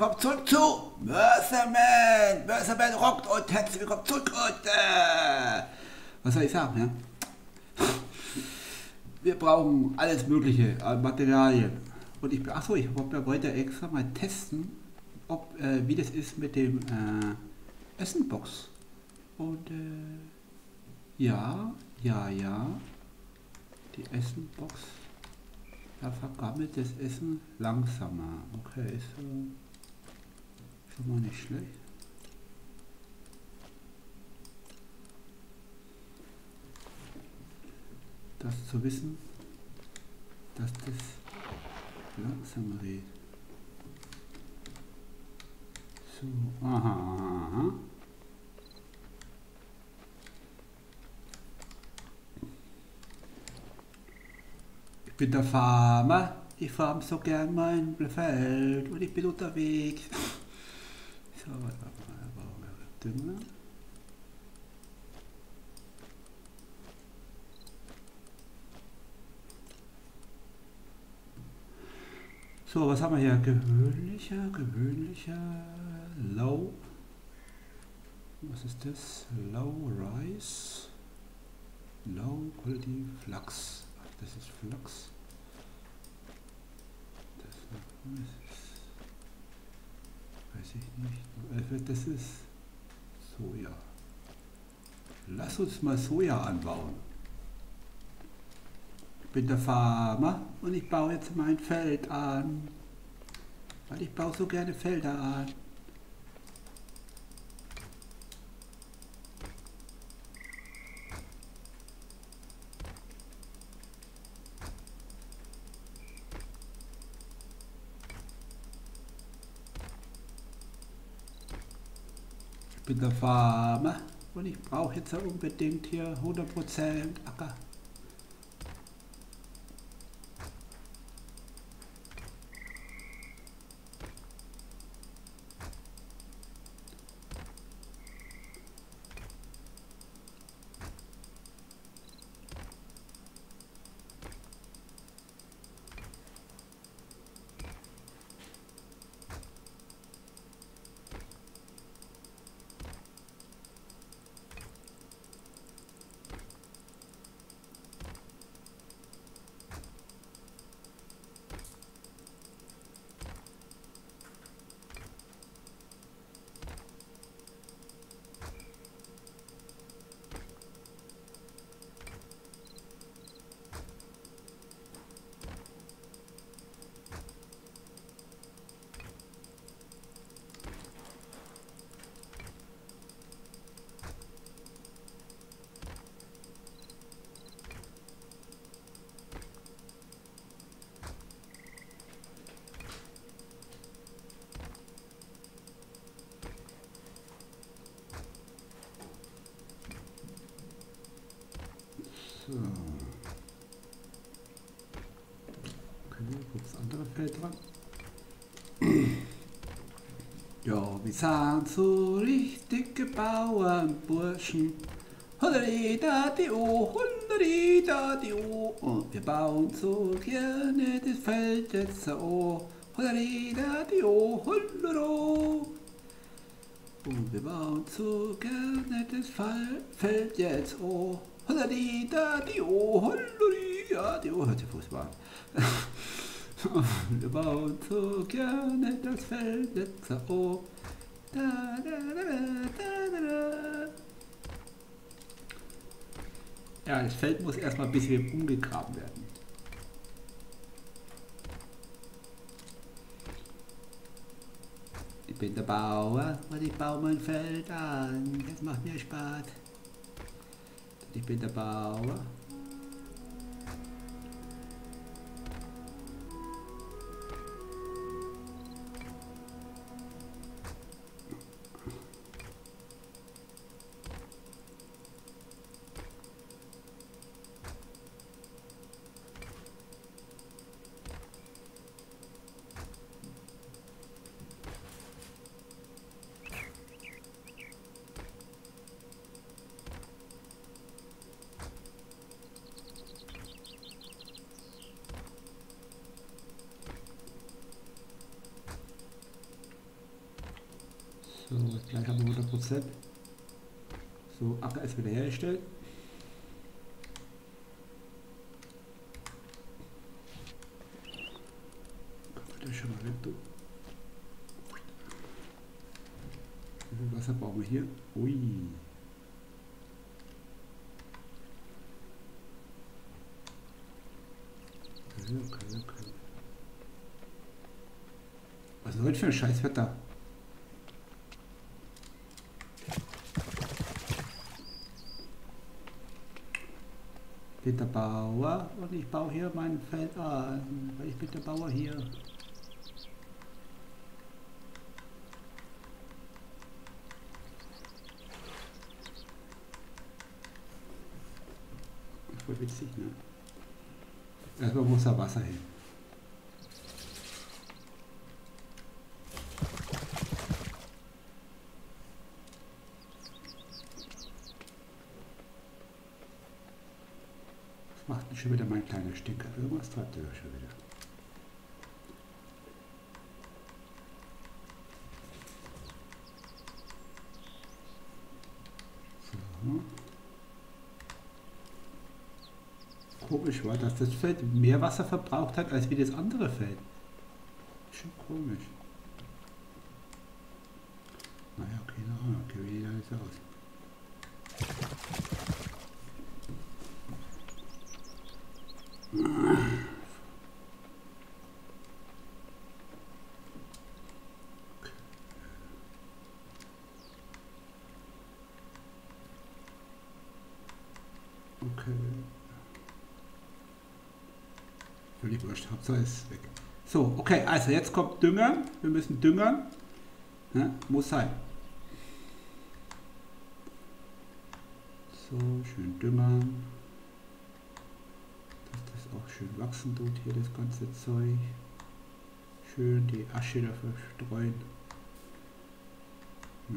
willkommen zurück zu Mercerman. Mercerman rockt und herzlich willkommen zurück und was soll ich sagen, ja? Wir brauchen alles mögliche an Materialien. Und ich wollte extra mal testen, ob, wie das ist mit dem Essenbox. Und ja, die Essenbox, da vergammelt das Essen langsamer. Okay, ist schon mal nicht schlecht. Das zu wissen, dass das langsamer geht. So, aha. Ich bin der Farmer. Ich farm so gern mein Feld und ich bin unterwegs. So, was brauchen wir? Dünger. So, was haben wir hier? Gewöhnlicher, Low. Was ist das? Low Rice. Low Quality Flux. Ach, das ist Flux. Das ist, weiß ich nicht. Das ist Soja. Lass uns mal Soja anbauen. Ich bin der Farmer und ich baue jetzt mein Feld an. Weil ich baue so gerne Felder an. Ich bin der Farmer und ich brauche jetzt unbedingt hier 100% Acker. So. Okay, gut, das andere Feld dran. Ja, wir sind so richtige Bauernburschen. Hunderida-di-o, Hunderida-di-o. Und wir bauen so gerne das Feld jetzt so. Hunderida-di-o, Hundero. Und wir bauen so gerne das Feld jetzt so. Hunderida-di-o, Hunderida-di-o. Hört sich Fußball an. Wir bauen so gerne das Feld jetzt so. Da, da, da, da, da, da. Ja, das Feld muss erstmal ein bisschen umgegraben werden. Ich bin der Bauer und ich baue mein Feld an. Das macht mir Spaß. Ich bin der Bauer. gleich haben wir 100%. So, Acker ist wieder hergestellt. Kommt wieder schon mal weg, du. Wie viel Wasser brauchen wir hier? Ui. Okay. Was ist heute für ein Scheißwetter? Ich bin der Bauer und ich baue hier mein Feld an, weil ich bin der Bauer hier. Voll witzig, ne? Erstmal muss da Wasser hin. Was macht denn schon wieder mein kleiner Stinker? Irgendwas treibt er schon wieder. So. Komisch war, dass das Feld mehr Wasser verbraucht hat als wie das andere Feld. Schon komisch. Naja, keine Ahnung, okay, wie sieht das aus? Okay. Völlig wurscht, Hauptsache ist weg. So, okay, also jetzt kommt Düngern. Wir müssen düngern. Ja, muss sein. So, schön düngern. Dass das auch schön wachsen tut hier, das ganze Zeug. Schön die Asche da verstreuen. Ja.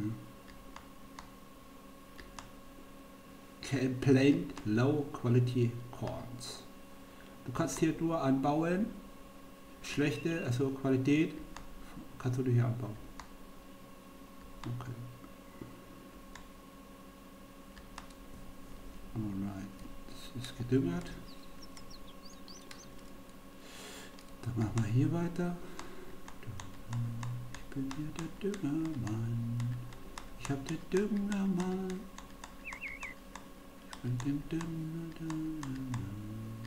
Can plant low quality corns. Du kannst hier nur anbauen, schlechte, also Qualität, kannst du hier anbauen. Okay. Alright, das ist gedüngert. Dann machen wir hier weiter. Ich bin hier der Düngermann. Ich hab den Düngermann. Ich bin dem Düngermann.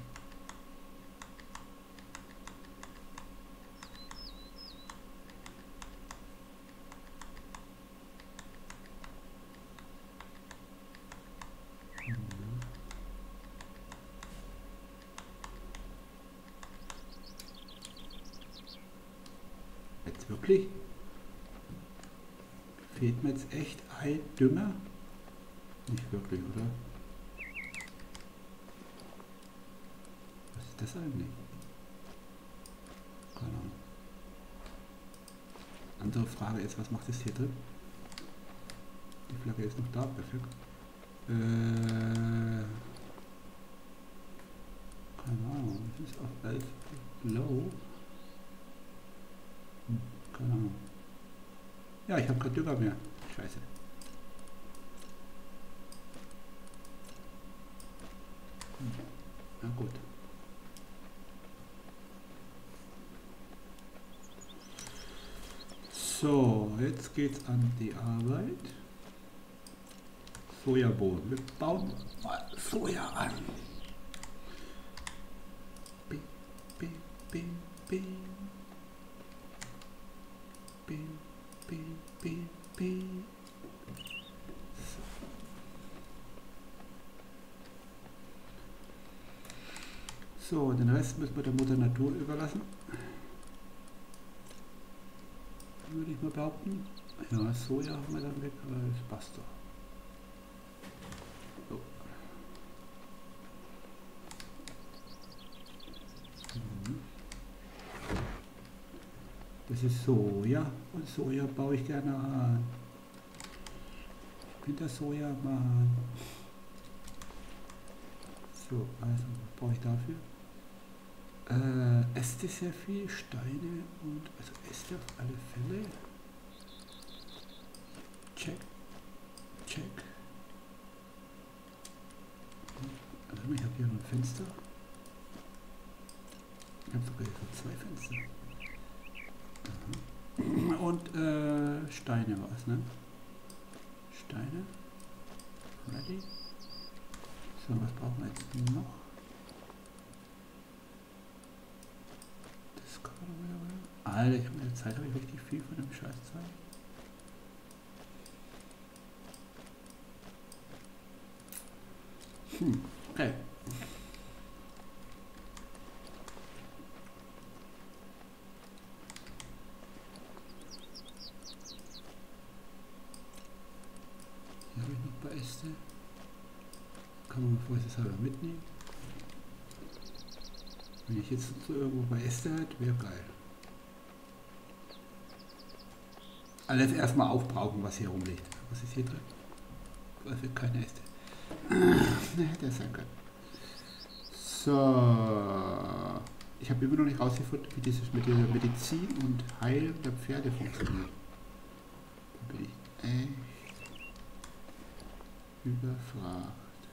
Jetzt wirklich? Fehlt mir jetzt echt ein Dünger? Nicht wirklich, oder? Was ist das eigentlich? Keine Ahnung. Andere Frage ist, was macht das hier drin? Die Flagge ist noch da, perfekt. Keine Ahnung, das ist auf 11 low. Keine Ahnung. Ja, ich habe keinen Dünger mehr. Scheiße. Na gut. So, jetzt geht's an die Arbeit. Sojabohnen. Wir bauen mal Soja an. Bing, bing, bing, bing. Bing, bing, bing, bing. So, den Rest müssen wir der Mutter Natur überlassen. Würde ich mal behaupten. Ja, Soja haben wir dann weg, aber das passt doch. So. Das ist Soja und Soja baue ich gerne an. Ich bin der Sojamann. So, also was brauche ich dafür? Äste sehr viel, Steine und also Äste auf alle Fälle. Check. Check. Also ich habe hier noch ein Fenster. Ich habe sogar hier so 2 Fenster. Aha. Und Steine war es, ne? Steine. Ready. So, was brauchen wir jetzt noch? Das kann wieder. Alter, ich habe in der Zeit habe ich richtig viel von dem Scheißzeug. Okay. Hier habe ich noch ein paar Äste. Kann man vorsichtshalber mitnehmen. Wenn ich jetzt so irgendwo bei Äste hätte, wäre geil. Alles erstmal aufbrauchen, was hier rumliegt. Was ist hier drin? Das wird keine Äste. Ne, der ist ja geil. So. Ich habe immer noch nicht rausgefunden, wie dieses mit der Medizin und Heilen der Pferde funktioniert. Da bin ich echt überfragt.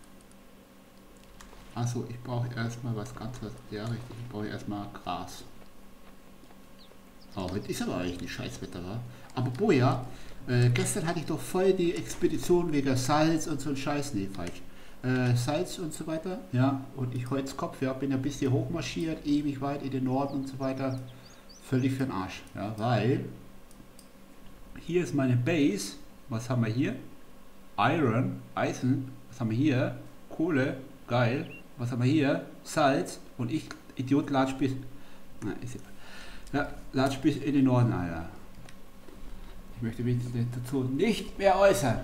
Achso, ich brauche erstmal was ganz was. Ja, richtig, ich brauche erstmal Gras. Oh, heute ist aber eigentlich ein Scheißwetter, wa? Aber boja, gestern hatte ich doch voll die Expedition wegen Salz und so ein Scheiß. Nee, falsch. Salz und so weiter. Ja, und ich Holzkopf, ja, bin ein bisschen hochmarschiert, ewig weit in den Norden und so weiter. Völlig für den Arsch. Ja, weil hier ist meine Base. Was haben wir hier? Iron, Eisen. Was haben wir hier? Kohle, geil. Was haben wir hier? Salz. Und ich, Idiot, latsch bis. Na, ist egal. Ja, latsch bis in den Norden, Alter. Ich möchte mich dazu nicht mehr äußern.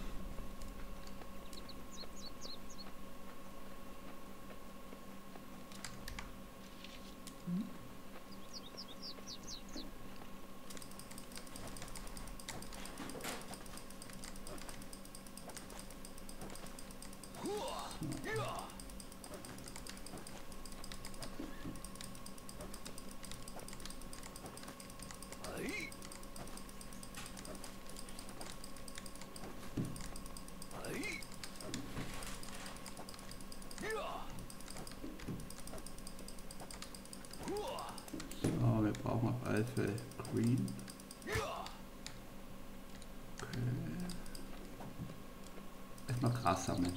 So, wir brauchen auf alle Fälle Green. Okay. Erstmal Gras sammeln.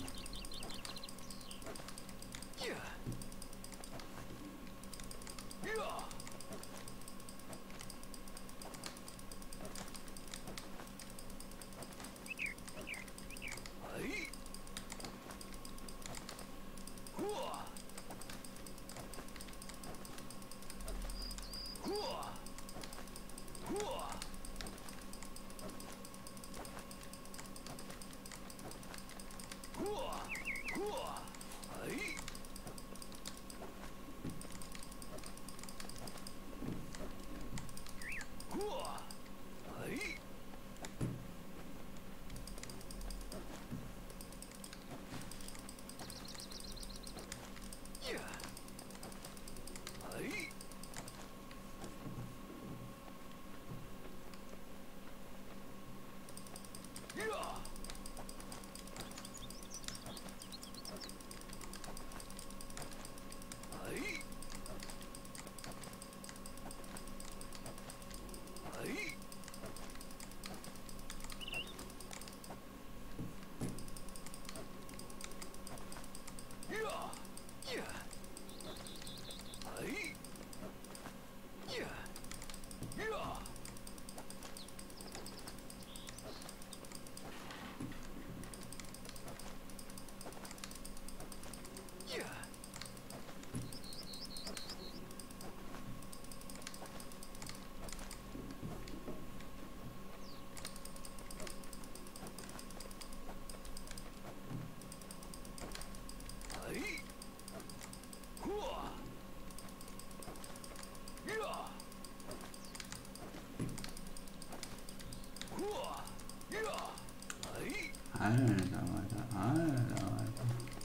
Alter.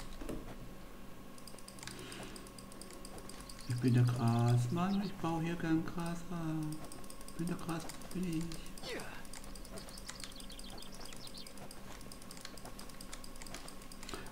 Ich bin der Grasmann, ich baue hier gern Gras ab. Ich bin der Grasmann, bin ich.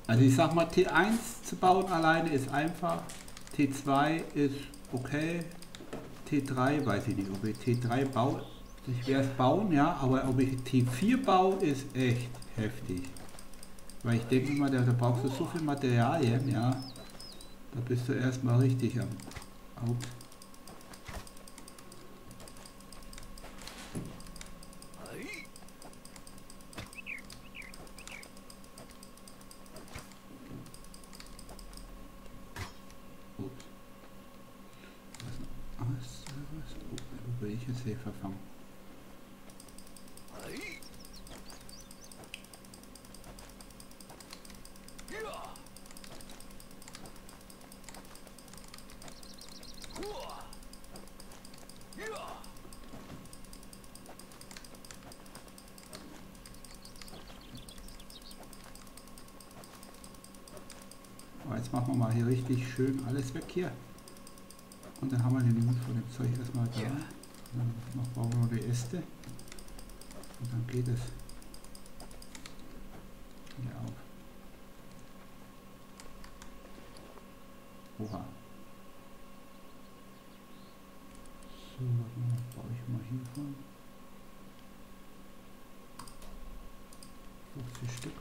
Also ich sag mal, T1 zu bauen alleine ist einfach, T2 ist okay, T3 weiß ich nicht, ob ich T3 baue, ich werde es bauen, ja, aber ob ich T4 baue, ist echt heftig. Weil ich denke mal, da brauchst du so viel Materialien, ja, da bist du erstmal richtig am Haupt. Ups. Was? Oh, wo bin ich jetzt hier verfangen? Aber jetzt machen wir mal hier richtig schön alles weg hier. Und dann haben wir den Mund von dem Zeug erstmal da. Und dann bauen wir noch die Äste. Und dann geht es hier auf. Oha. So, warte mal, baue ich mal hiervon. 50 Stück.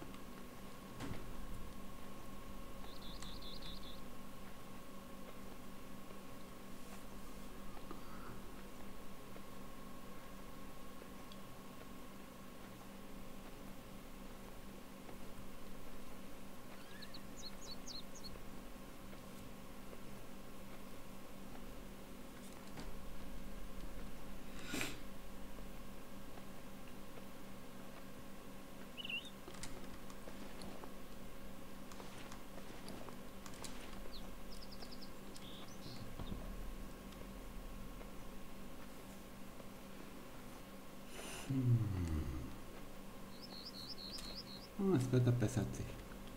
Das Wetter bessert sich.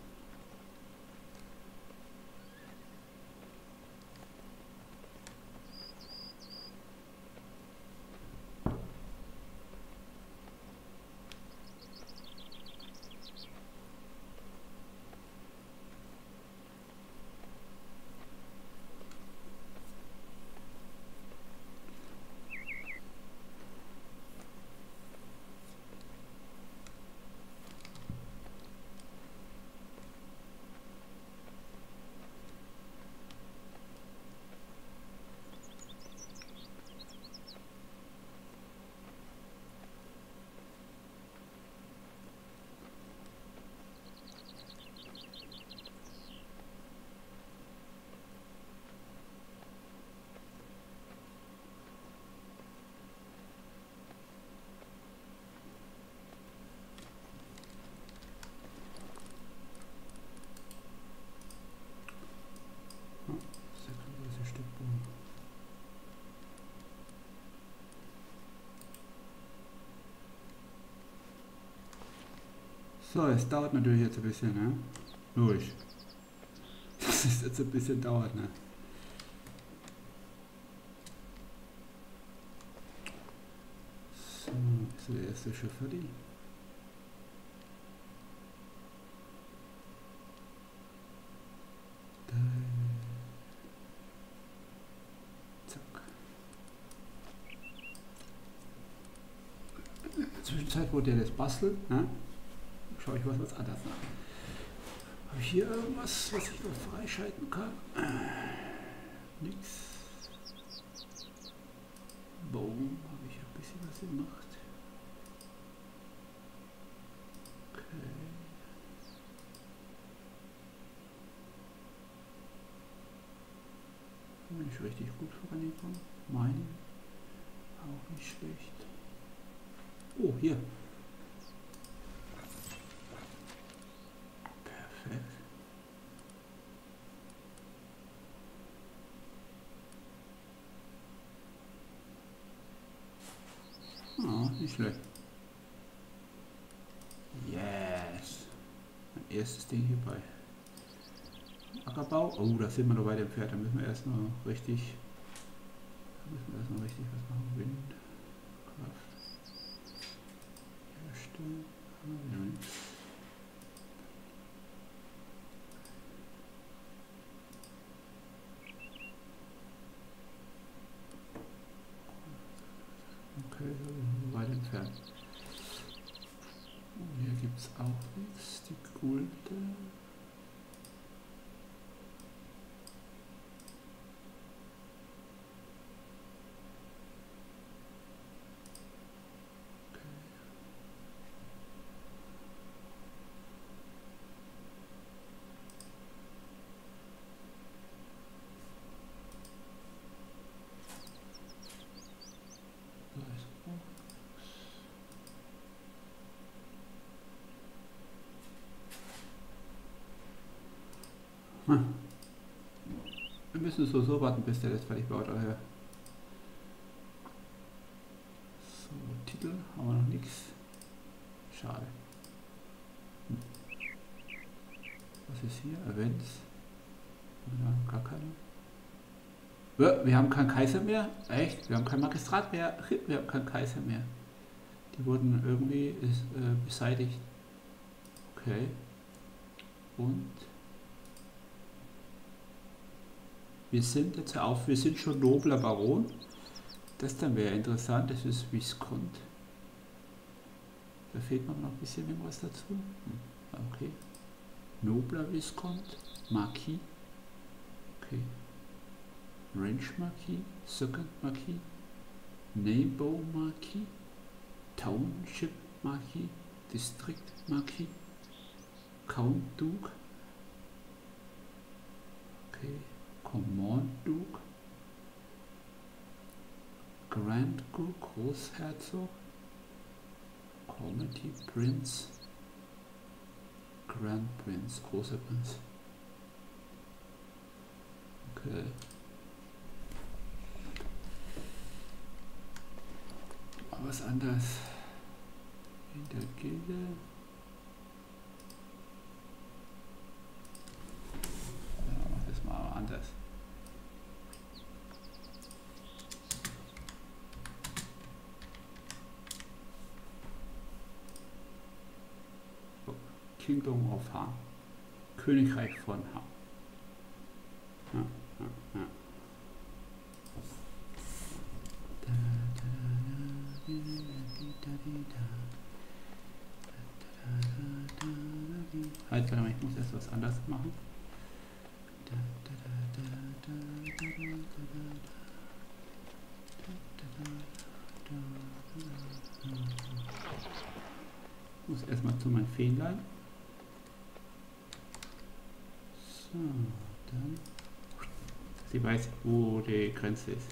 So, es dauert natürlich jetzt ein bisschen, ne? Logisch. Das ist jetzt ein bisschen dauert, ne? So, ist der erste schon fertig? Zack. In der Zwischenzeit, wo der das bastelt, ne? Schaue ich was anderes nach. Habe ich hier irgendwas, was ich noch freischalten kann? Nix. Boom, habe ich ein bisschen was gemacht. Okay. Bin ich richtig gut vorangekommen. Mining. Auch nicht schlecht. Oh, hier. Perfekt. Oh, nicht schlecht. Yes. Mein erstes Ding hier bei Ackerbau. Oh, da sind wir noch weit entfernt. Da müssen wir erst noch richtig was machen. Windkraft. Herstellen. Okay. Oh, hier gibt es auch nichts. Die Gulde. Hm. Wir müssen so warten, bis der das fertig baut. Daher. So, Titel haben wir noch nichts. Schade. Hm. Was ist hier? Events? Ja, gar keine. Wir haben keinen Kaiser mehr. Echt? Wir haben keinen Magistrat mehr. Wir haben keinen Kaiser mehr. Die wurden irgendwie beseitigt. Okay. Und wir sind jetzt auf, wir sind schon nobler Baron. Das dann wäre interessant, das ist Viscount. Da fehlt noch ein bisschen irgendwas dazu. Okay. Nobler Viscount, Marquis. Okay. Range Marquis, Second Marquis, Neighbor Marquis, Township Marquis, District Marquis, Count Duke. Okay. Command Duke, Grand Duke, Großherzog, Comity Prince, Grand Prince, großer Prinz. Okay. Was anderes in der Gilde. Ja, mach das mal anders. Kingdom of Han. Königreich von Han. Ja, ja, ja. Halt, warte mal, ich muss erst was anderes machen. Ich muss erstmal zu meinem Fähnlein. So, dann. Sie weiß, wo die Grenze ist.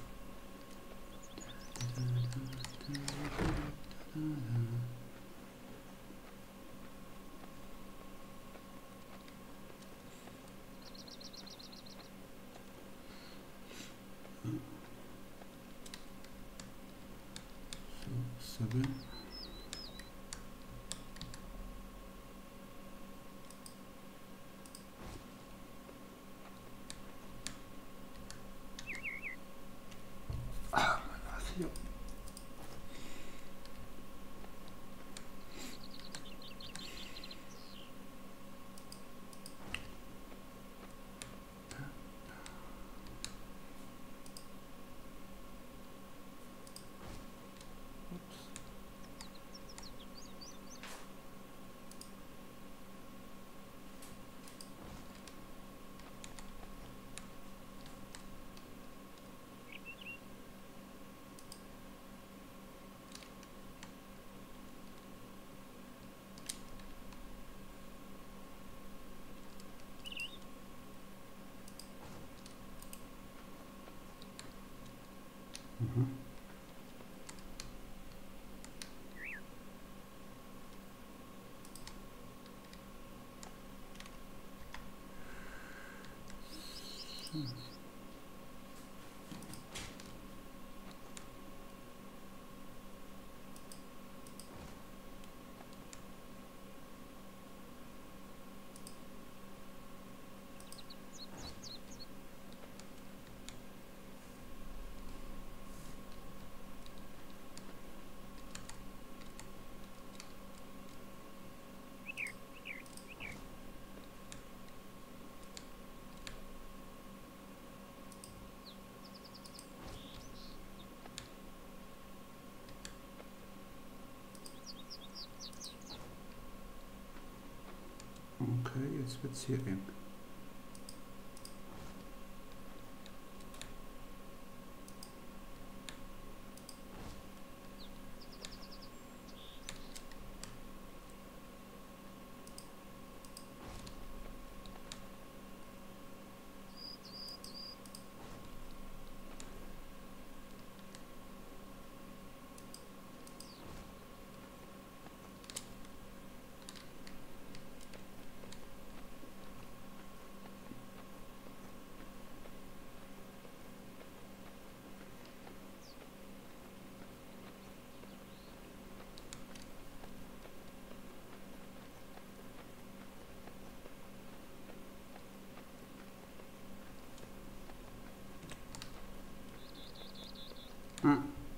So, 7. Ja. Mhm. Okay, jetzt wird es hier eng. Ah.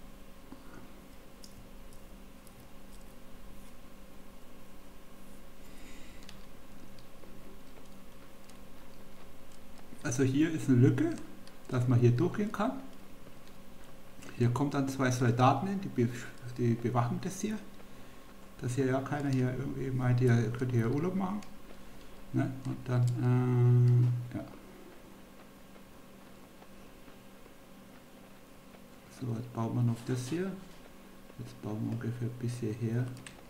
Also hier ist eine Lücke, dass man hier durchgehen kann. Hier kommt dann 2 Soldaten hin, die bewachen das hier. Dass hier ja keiner hier irgendwie meint, ihr könnt hier Urlaub machen. Ne? Und dann, ja. So, jetzt bauen wir noch das hier. Jetzt bauen wir ungefähr bis hierher.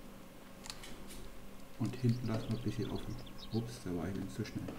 Und hinten lassen wir ein bisschen offen. Ups, da war ich nicht so schnell.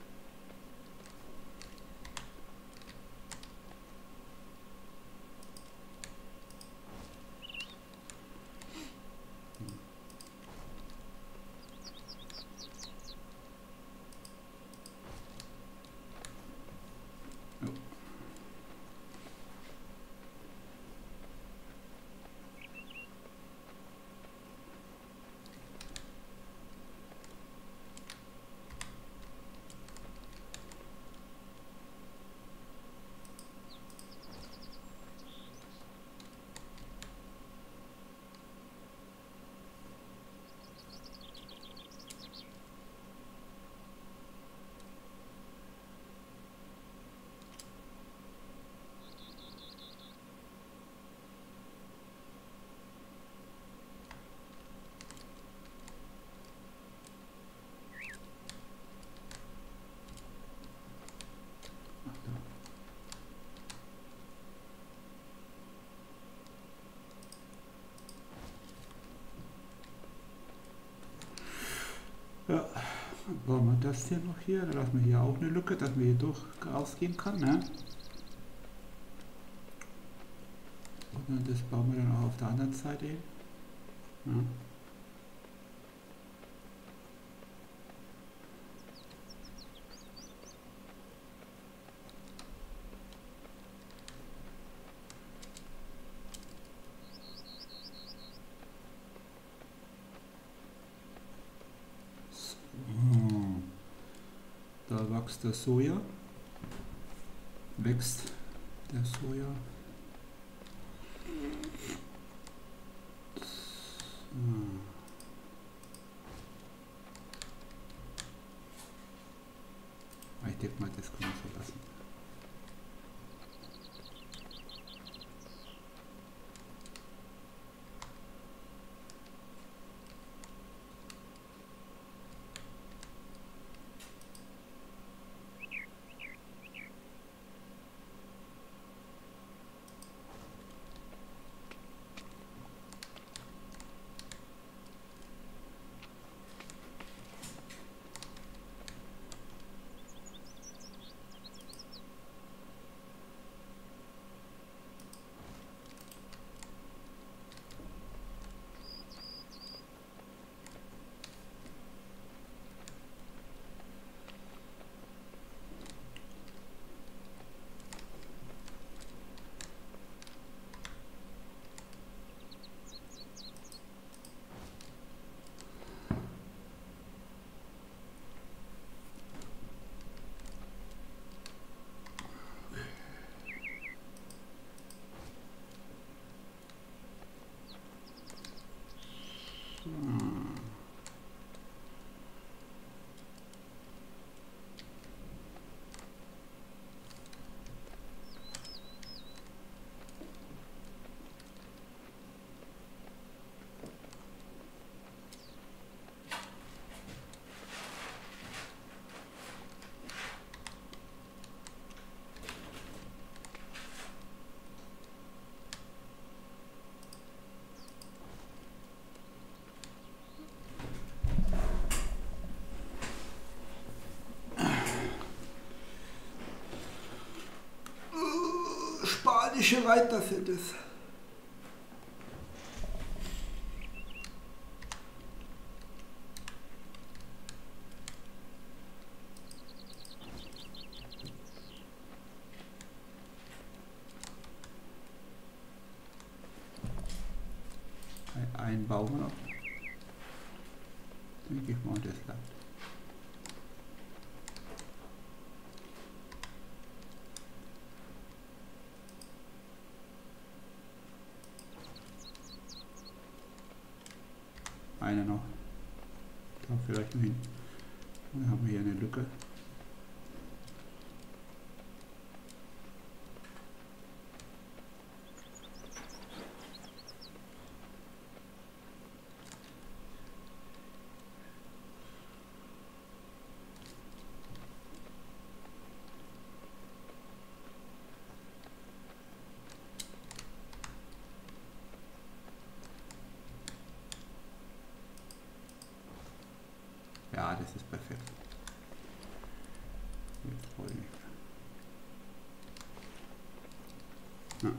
Ja, dann bauen wir das hier noch hier. Dann lassen wir hier auch eine Lücke, dass man hier durch rausgehen kann. Ne? Und dann das bauen wir dann auch auf der anderen Seite hin. Ja. Da wächst der Soja. Wächst der Soja. Ich denke mal, das kann man so lassen. spanische Reiter sind es. Ein Baum noch. Denke ich mal, das langt. Eine noch. Da vielleicht noch hin. Dann haben wir hier eine Lücke. Ja, das ist perfekt. Jetzt wollte ich. Ja.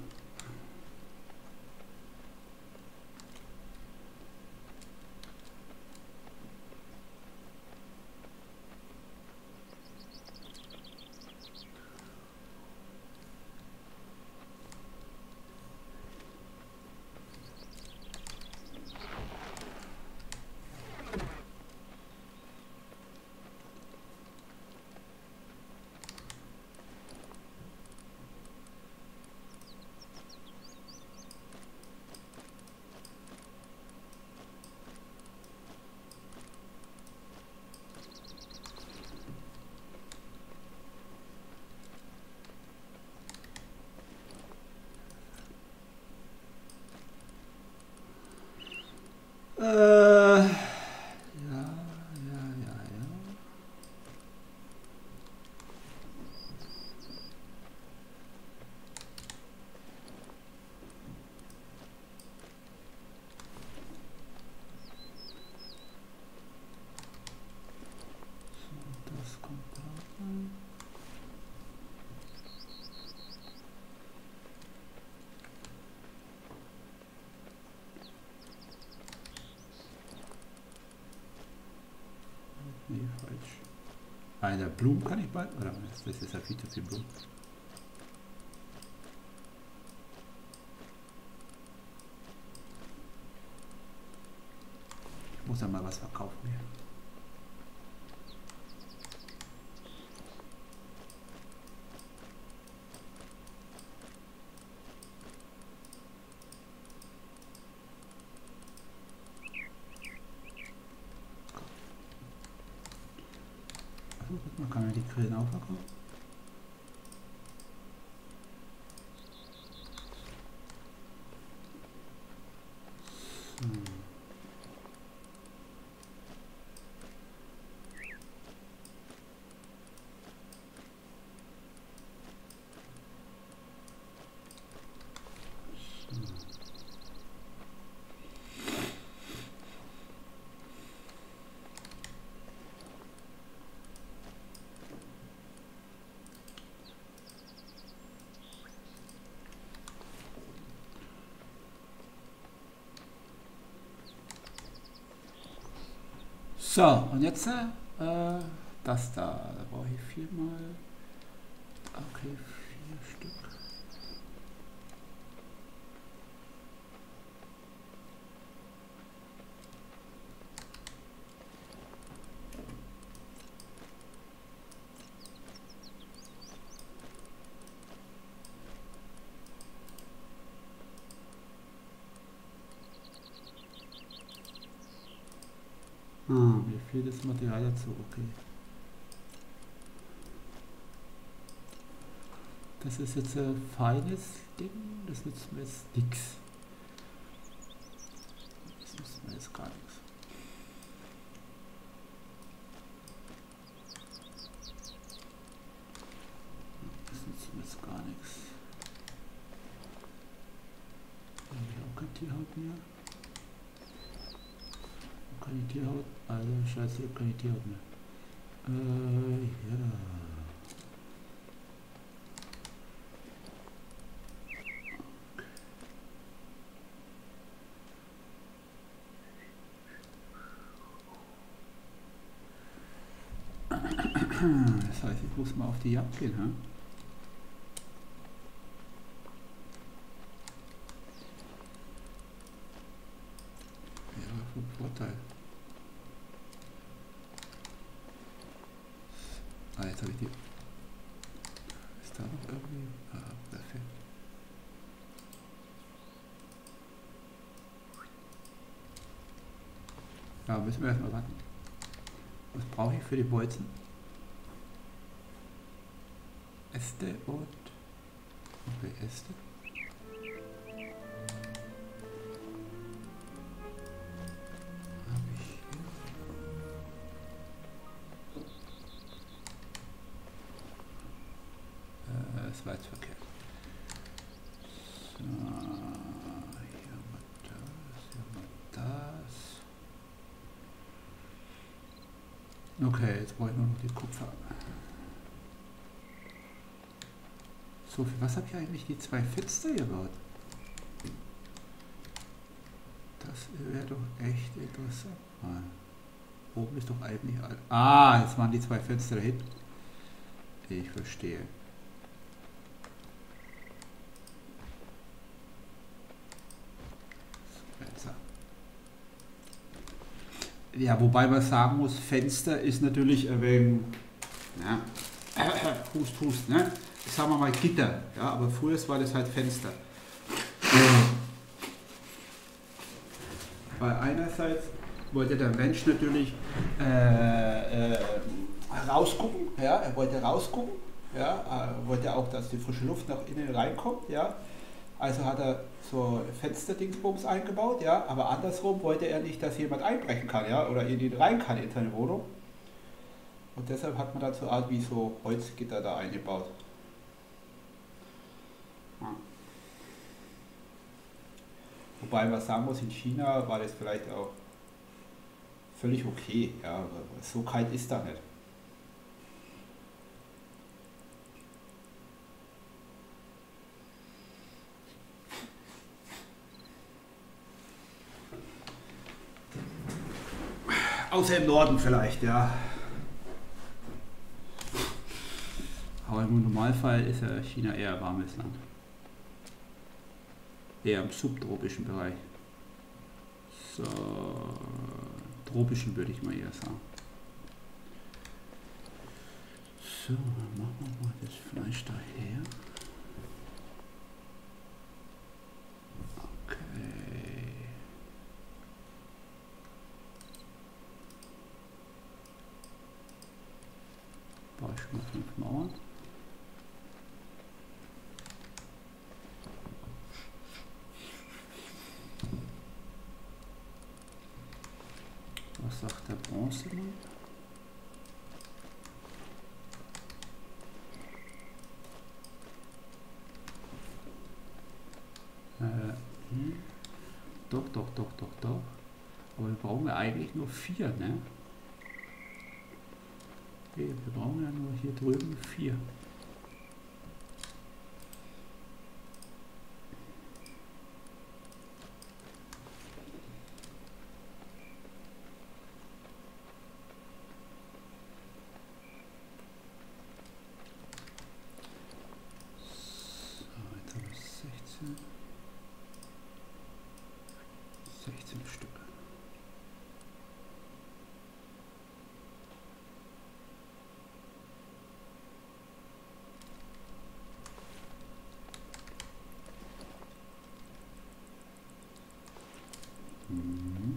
Ja. So, das kommt da rein. Nee, falsch. Eine Blumen kann ich bald. Oder das ist ja viel zu viel Blumen. Ich muss ja mal was verkaufen hier. Man kann ja die Grillen auch verkaufen. So. So, und jetzt das da brauche ich 4 mal. Okay, 4 Stück. Mir fehlt das Material dazu, okay. Das ist jetzt ein feines Ding, das nützt mir jetzt nichts. Das nützt mir jetzt gar nichts. Das nützt mir jetzt gar nichts. Ich habe auch kein Tierhaut mehr. Keine Tierhaut, also scheiße, keine Tierhaut mehr. Ja. Das heißt, ich muss mal auf die Jagd gehen, hm? Ja, vom Vorteil. Ah, jetzt habe ich die. Ist da noch irgendwie? Ah, perfekt. Ja, müssen wir erstmal warten. Was brauche ich für die Bolzen? Äste und. Okay, Äste. Habe ich hier. Das war jetzt verkehrt. So, hier haben wir das, hier haben wir das. Okay, jetzt brauche ich nur noch die Kupfer. So, für was habe ich eigentlich die 2 Fenster gebaut? Das wäre doch echt interessant. Mal. Oben ist doch eigentlich alles. Ah, jetzt waren die 2 Fenster da hinten. Ich verstehe. Ja, wobei man sagen muss, Fenster ist natürlich wegen, ja, Hust, Hust, ne? Sagen wir mal Gitter, ja, aber früher war das halt Fenster. Weil einerseits wollte der Mensch natürlich rausgucken, ja, er wollte rausgucken, ja, wollte auch, dass die frische Luft nach innen reinkommt, ja. Also hat er so Fensterdingsbums eingebaut, ja, aber andersrum wollte er nicht, dass jemand einbrechen kann, ja, oder in ihn rein kann in seine Wohnung. Und deshalb hat man da so Art wie so Holzgitter da eingebaut. Ja. Wobei man sagen muss, in China war das vielleicht auch völlig okay, ja, aber so kalt ist da nicht. Außer im Norden vielleicht, ja. Aber im Normalfall ist ja China eher ein warmes Land. Eher im subtropischen Bereich. So, tropischen würde ich mal eher sagen. So, machen wir mal das Fleisch daher. Okay. Baue ich schon mal 5 Mauern. Was sagt der Bronzemann? Doch, doch, doch, doch, doch. Aber wir brauchen ja eigentlich nur 4, ne? Okay, wir brauchen ja nur hier drüben 4. So, jetzt haben wir 16. 16 Stück. Mhm.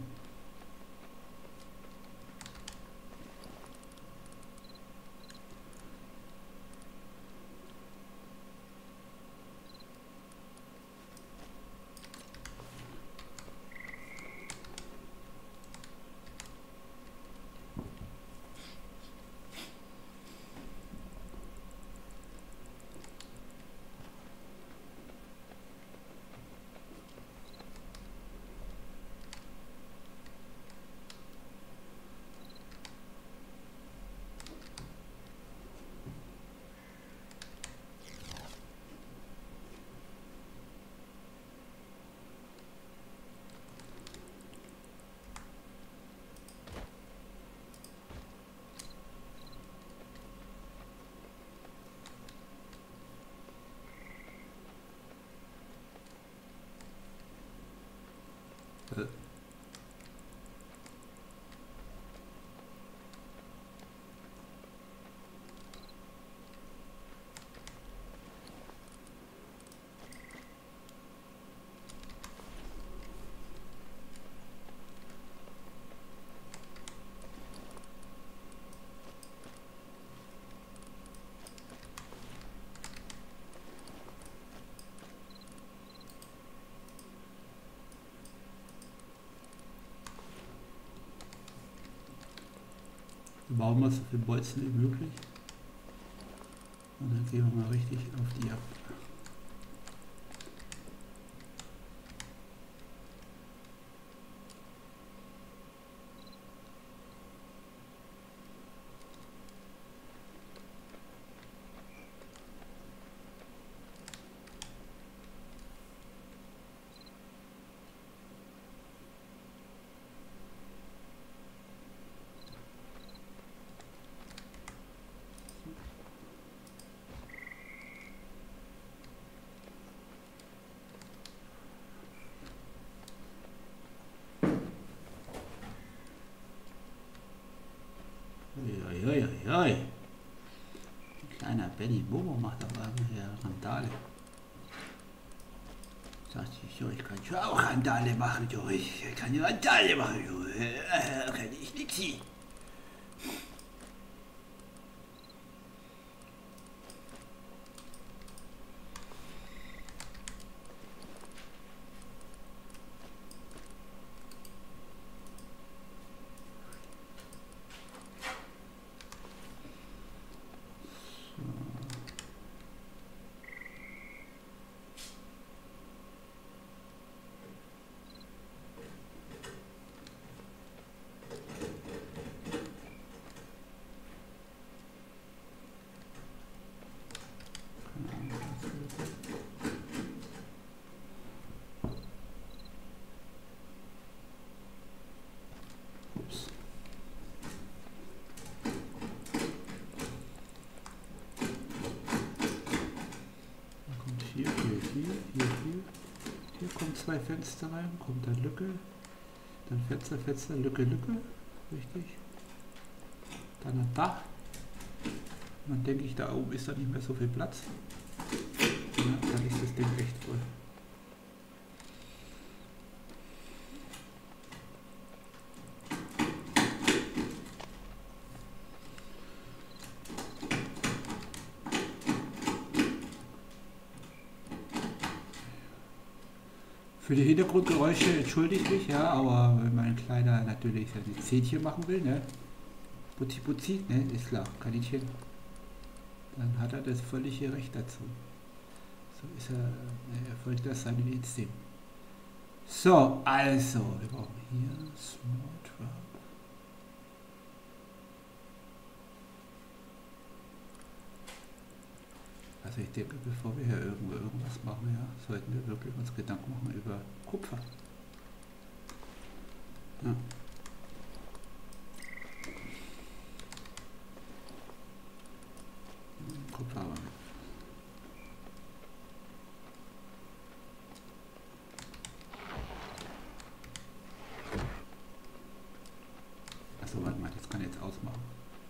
Bauen wir so viel Bolzen wie möglich. Und dann gehen wir mal richtig auf die Jagd. Uiuiui. Kleiner Benny Bobo macht aber hier Randale. Sagt ich, jo, ich kann schon auch Randale machen, jo. Ich kann Randale machen, jo. Kann ich nix. Hier kommen zwei Fenster rein, kommt dann Lücke, dann Fenster, Fenster, Lücke, Lücke, richtig. Dann ein Dach. Und dann denke ich, da oben ist da nicht mehr so viel Platz. Ja, dann ist das Ding echt voll. Für die Hintergrundgeräusche entschuldige ich mich, ja, aber wenn mein Kleiner natürlich seine Zähnchen machen will, ne, Putzi Putzi, ne, ist klar, Kaninchen, dann hat er das völlige Recht dazu. So ist er, er folgt das seinem Instinkt. So, also, wir brauchen hier Small Trap. Also ich denke, bevor wir hier irgendwas machen, ja, sollten wir wirklich uns Gedanken machen über Kupfer. Ja. Kupfer aber mit. Achso, warte mal, das kann ich jetzt ausmachen.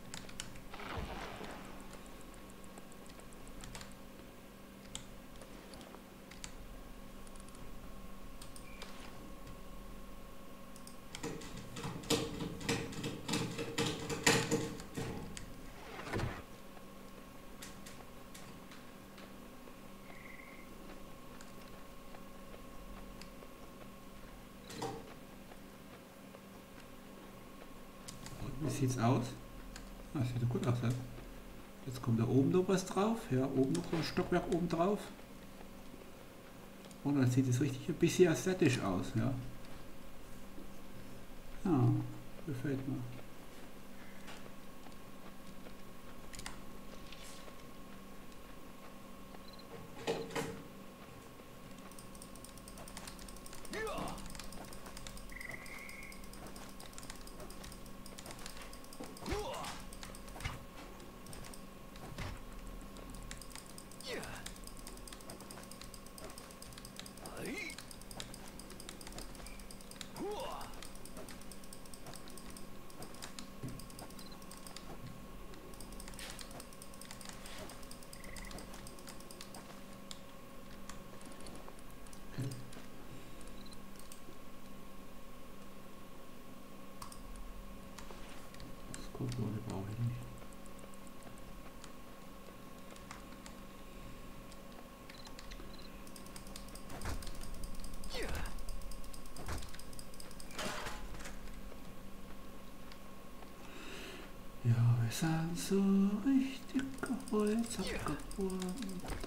Wie sieht's aus? Das sieht gut aus, ja? Jetzt kommt da oben noch was drauf. Ja, oben noch so ein Stockwerk oben drauf. Und dann sieht es richtig ein bisschen ästhetisch aus, ja. Ja, gefällt mir. sind so richtige Holzabgefahren.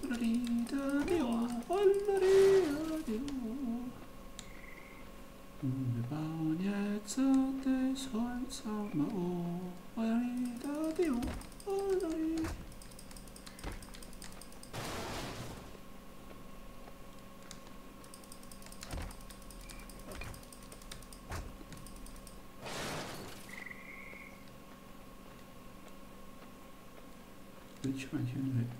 Wir bauen jetzt das Holz am Ohr. Wildschweinchen weg.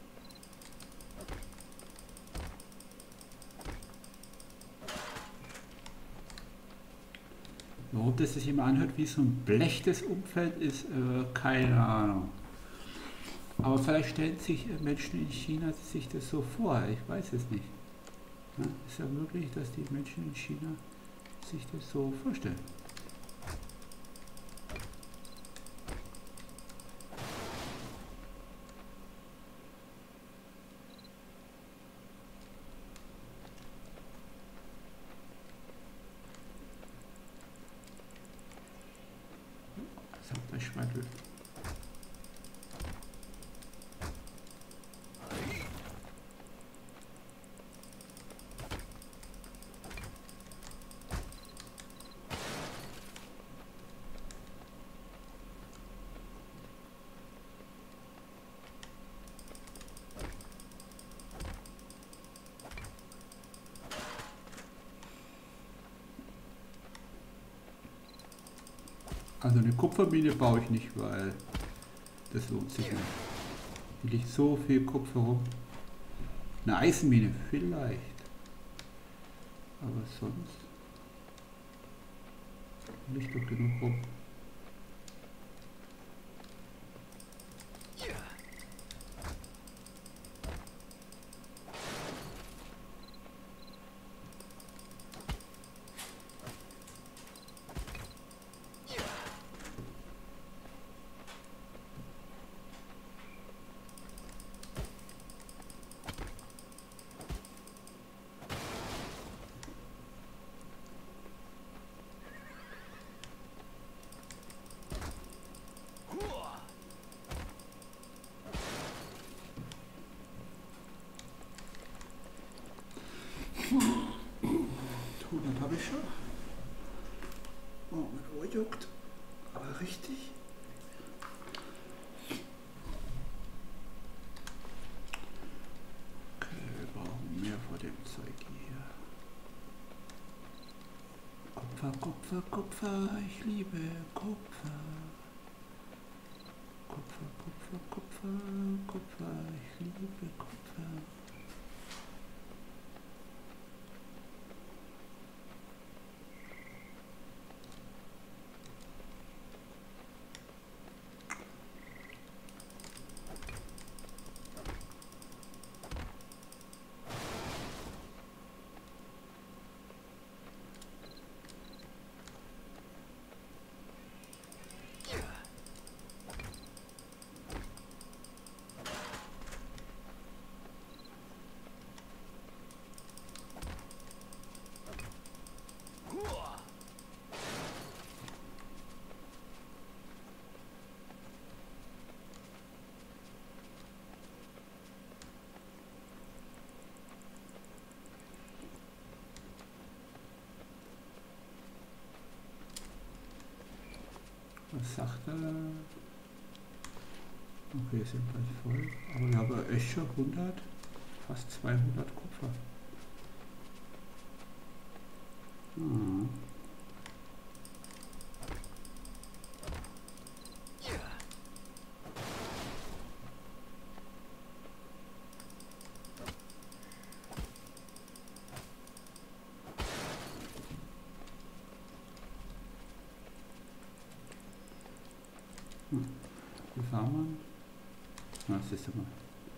Warum das sich immer anhört wie so ein Blech, das umfällt, ist keine Ahnung. Aber vielleicht stellen sich Menschen in China sich das so vor, ich weiß es nicht. Ja, ist ja möglich, dass die Menschen in China sich das so vorstellen. Sagt der Schweitel. Also eine Kupfermine baue ich nicht, weil das lohnt sich nicht. Hier liegt so viel Kupfer rum. Eine Eisenmine vielleicht. Aber sonst liegt doch genug rum. Habe ich schon. Oh, mein Ohr juckt. Aber richtig. Okay, wir brauchen mehr von dem Zeug hier. Kupfer, Kupfer, Kupfer. Ich liebe Kupfer. Kupfer, Kupfer, Kupfer, Kupfer. Ich liebe Kupfer. Was sagt er? Okay, sind bald voll. Aber wir haben echt schon 100, fast 200 Kupfer. Hm. Wie fahren wir? Na, das ist immer.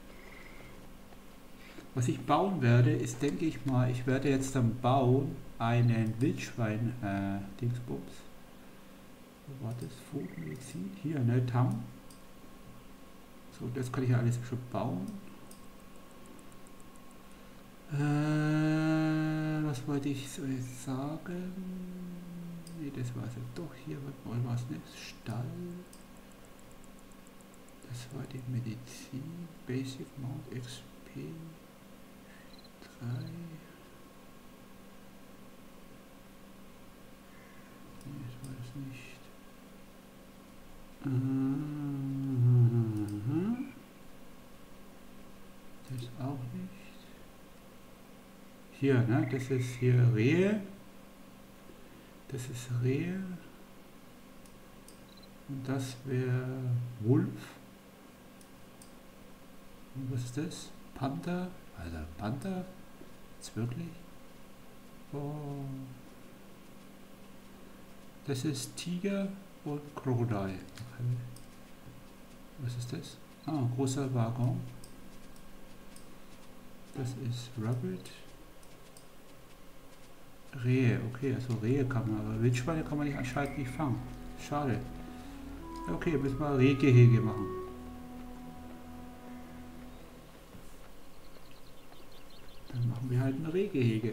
Was ich bauen werde, ist, denke ich mal, ich werde jetzt dann bauen einen Wildschwein-Dingsbums. Wo war das? Vogelmedizin? Hier, ne? Tang. So, das kann ich ja alles schon bauen. Was wollte ich so jetzt sagen? Ne, das war es ja doch. Hier war es nicht. Stall. Das war die Medizin. Basic Mount XP 3. Nee, das war das nicht. Das auch nicht. Hier, ne? Das ist hier Rehe. Das ist Rehe. Und das wäre Wolf. Und was ist das? Panther. Alter, Panther? Jetzt wirklich? Oh. Das ist Tiger und Krokodil. Okay. Was ist das? Ah, großer Waggon. Das ist Rabbit. Rehe, okay, also Rehe kann man, aber Wildschweine kann man nicht anscheinend nicht fangen. Schade. Okay, müssen wir Rehgehege machen. Dann machen wir halt ein Rehgehege.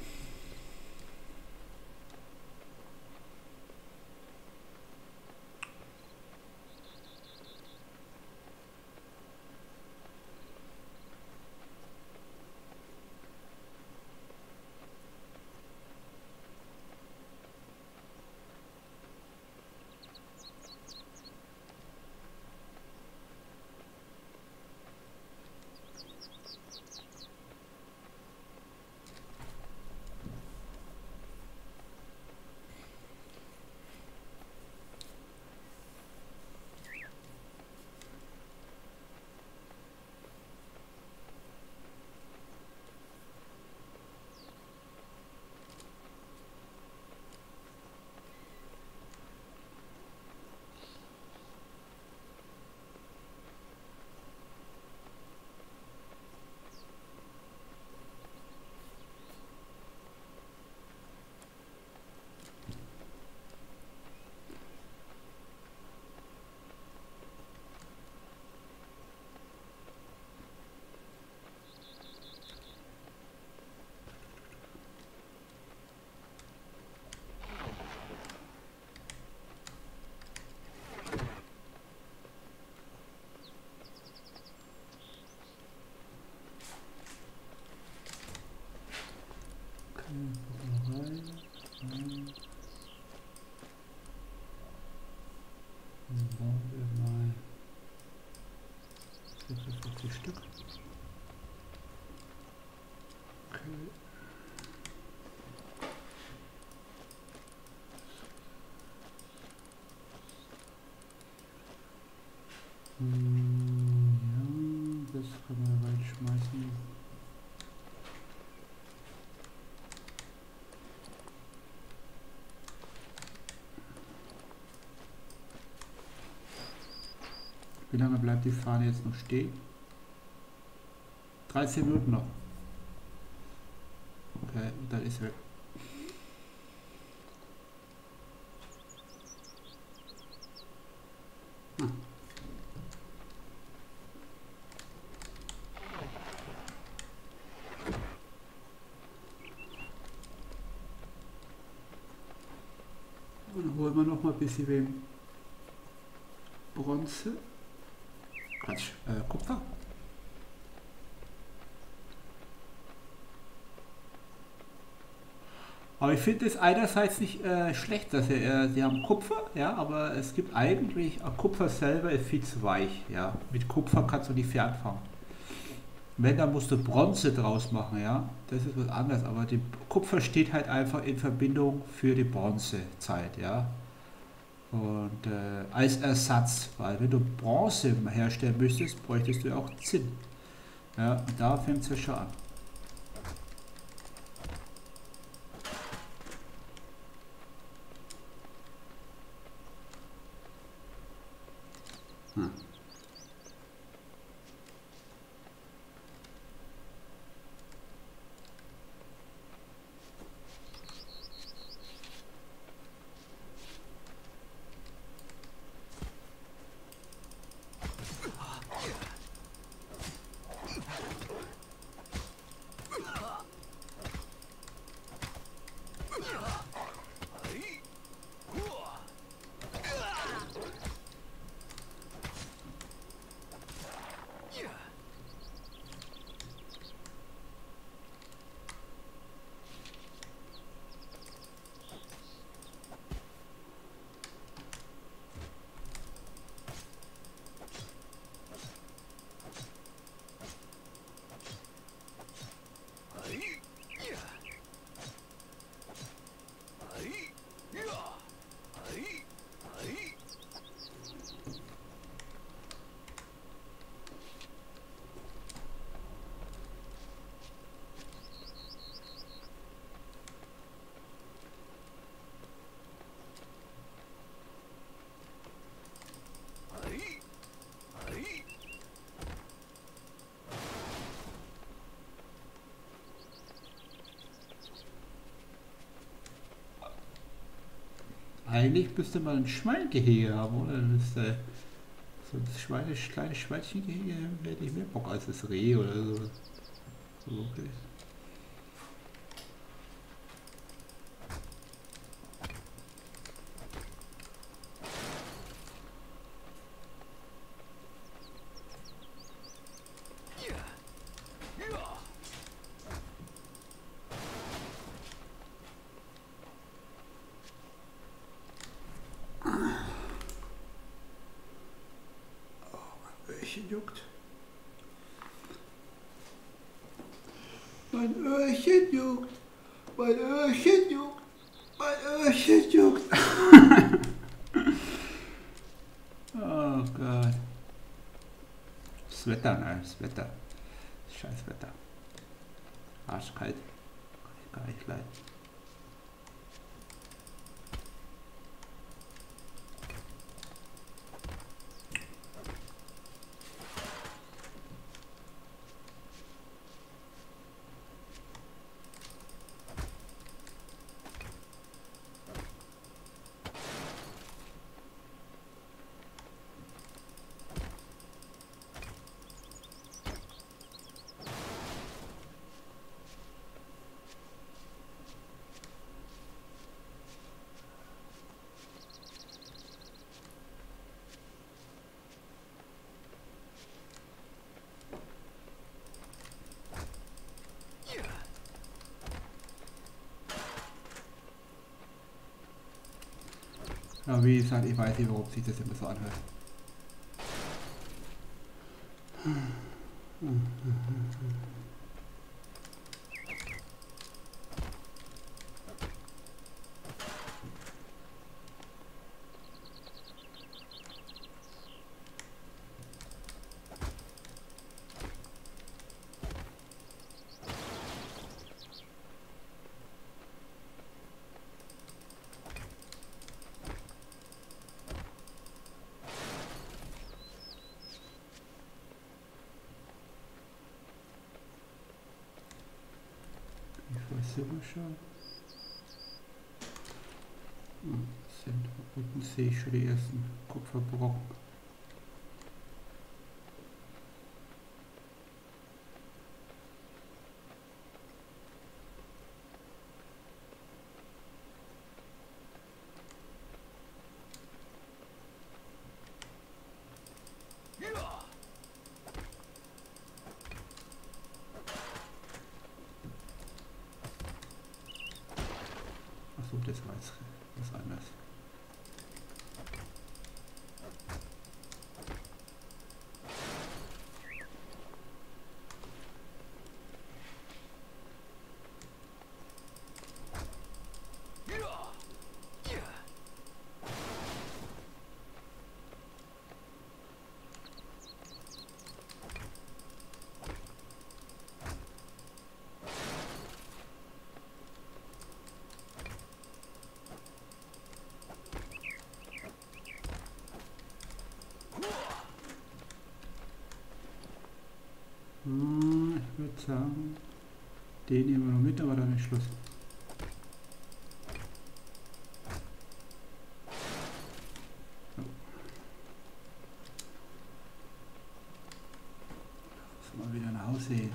Stück. Okay. Ja, das kann man reinschmeißen. Wie lange bleibt die Fahne jetzt noch stehen? 13 Minuten noch. Okay, und dann ist weg. Ah. Und dann holen wir noch mal ein bisschen wegen Bronze. Quatsch, Kupfer. Aber ich finde es einerseits nicht schlecht, dass sie haben Kupfer, ja, aber es gibt eigentlich, Kupfer selber ist viel zu weich, ja. Mit Kupfer kannst du nicht viel anfangen. Wenn, dann musst du Bronze draus machen, ja. Das ist was anderes, aber die Kupfer steht halt einfach in Verbindung für die Bronzezeit, ja. Und als Ersatz, weil wenn du Bronze herstellen müsstest, bräuchtest du ja auch Zinn. Ja, und da fängt es ja schon an. Hm. Eigentlich müsste man ein Schweingehege haben, oder? Das müsste so ein kleines Schweinchengehege hätte ich mehr Bock als das Reh oder so. So, okay. Öhrchen juckt. Mein Öhrchen juckt. Mein Öhrchen juckt. Mein Öhrchen juckt. Oh Gott. Das Wetter, nein, das Wetter. Scheiß Wetter. Arschkalt. Kann ich gar nicht leiden. Aber wie gesagt, ich weiß nicht, warum sich das immer so anhört. Silberschal. Unten sehe ich schon die ersten Kupferbrocken. Achso, das war jetzt was anderes. Ich würde sagen, den nehmen wir noch mit, aber dann ist Schluss. So. Muss mal wieder nach Hause sehen.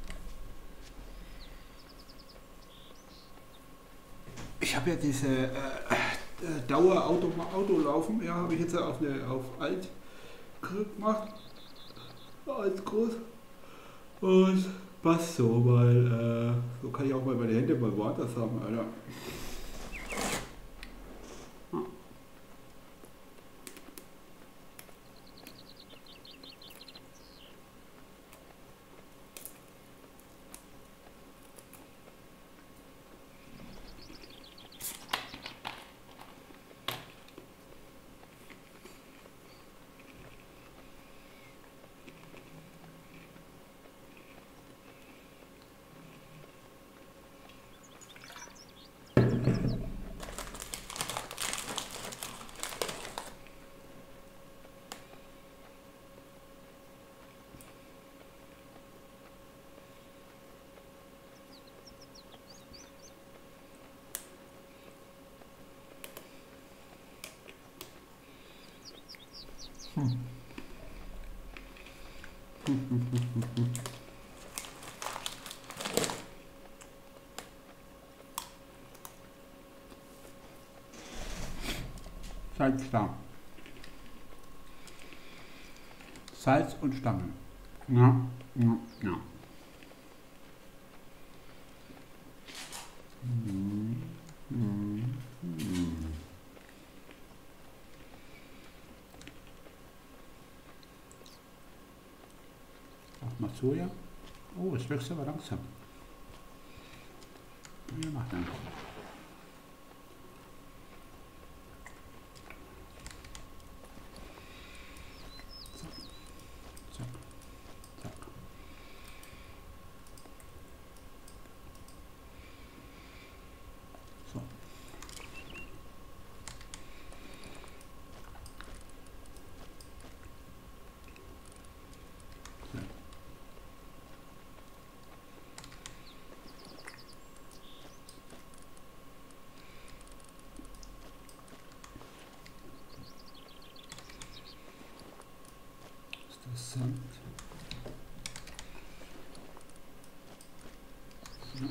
Ich habe ja diese Dauer-Auto-Laufen, ja, habe ich jetzt auf Alt gemacht. Alt groß. Und passt so, weil so kann ich auch mal meine Hände mal woanders haben, Alter. Salzstangen. Salz und Stangen. Ja, ja, ja. Auch mal Soja. Oh, es wächst aber langsam. Ja, macht dann. Zack, zack, zack. So. Interessant. Ja.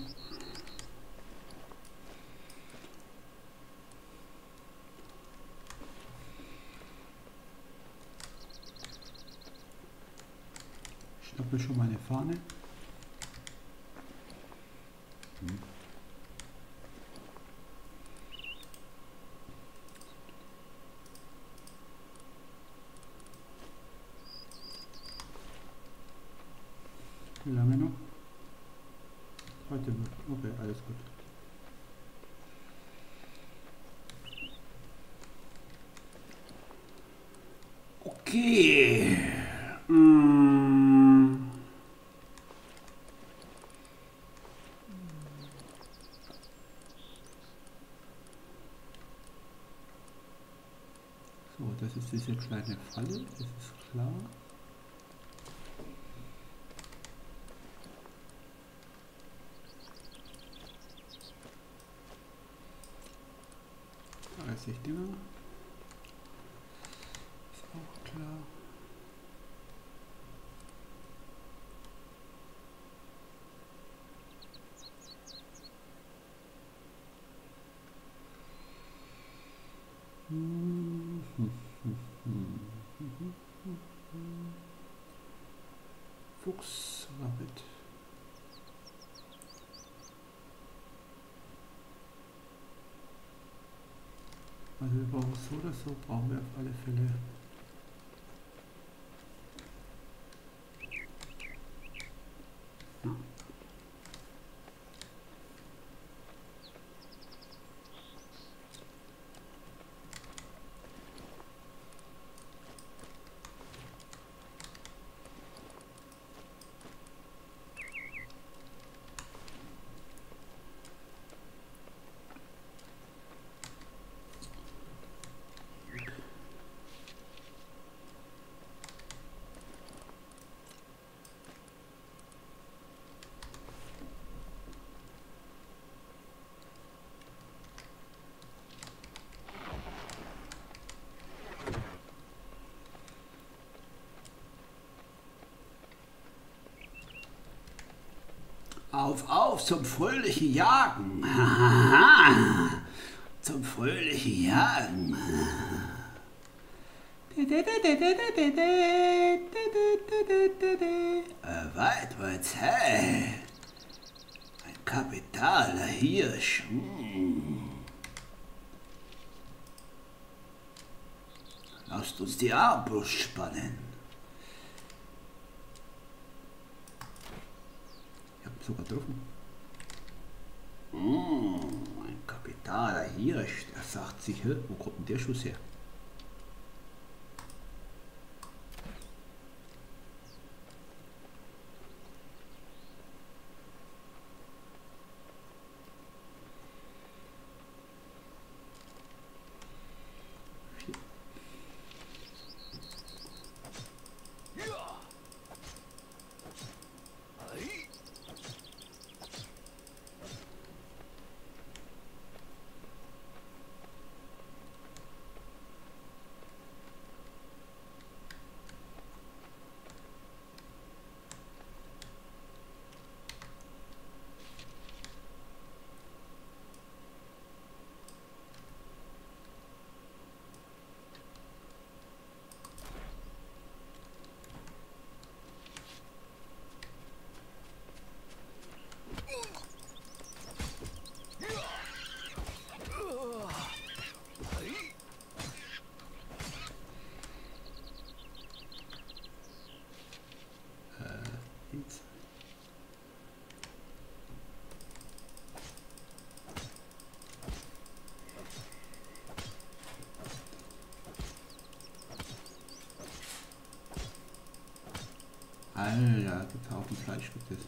Ich schnappe schon meine Fahne. Wie lange noch? Heute wird. Okay, alles gut. Okay. So, das ist diese kleine Falle, das ist klar. Dinger. Ist auch klar. Fuchsrabbit. Also wir brauchen so oder so, brauchen wir auf alle Fälle. Ja. Auf zum fröhlichen Jagen. Zum fröhlichen Jagen. Weit, weit hell. Ein kapitaler Hirsch. Lasst uns die Armbrust spannen. Ich hab sogar getroffen. Ein kapitaler Hirsch. Der sagt sich, wo kommt denn der Schuss her? Alter, gibt's einen Haufen Fleisch, gibt es.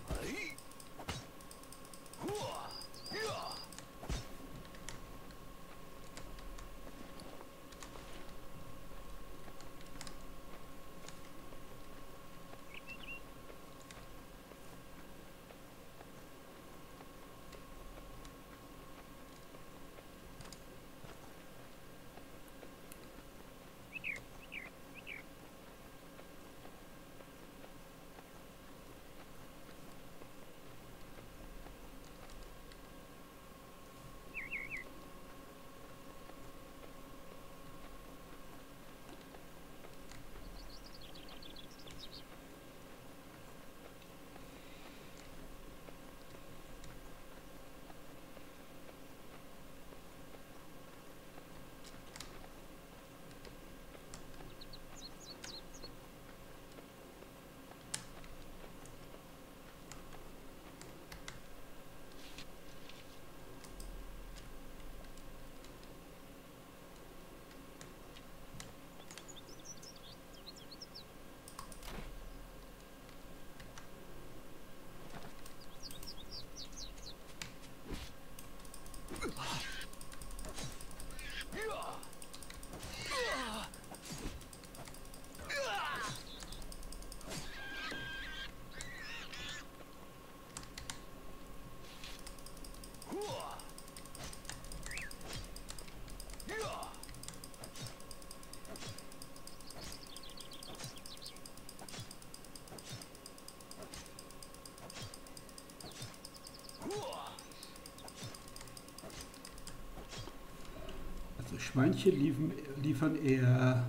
Also Schweinchen liefern eher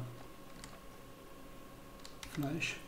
Fleisch.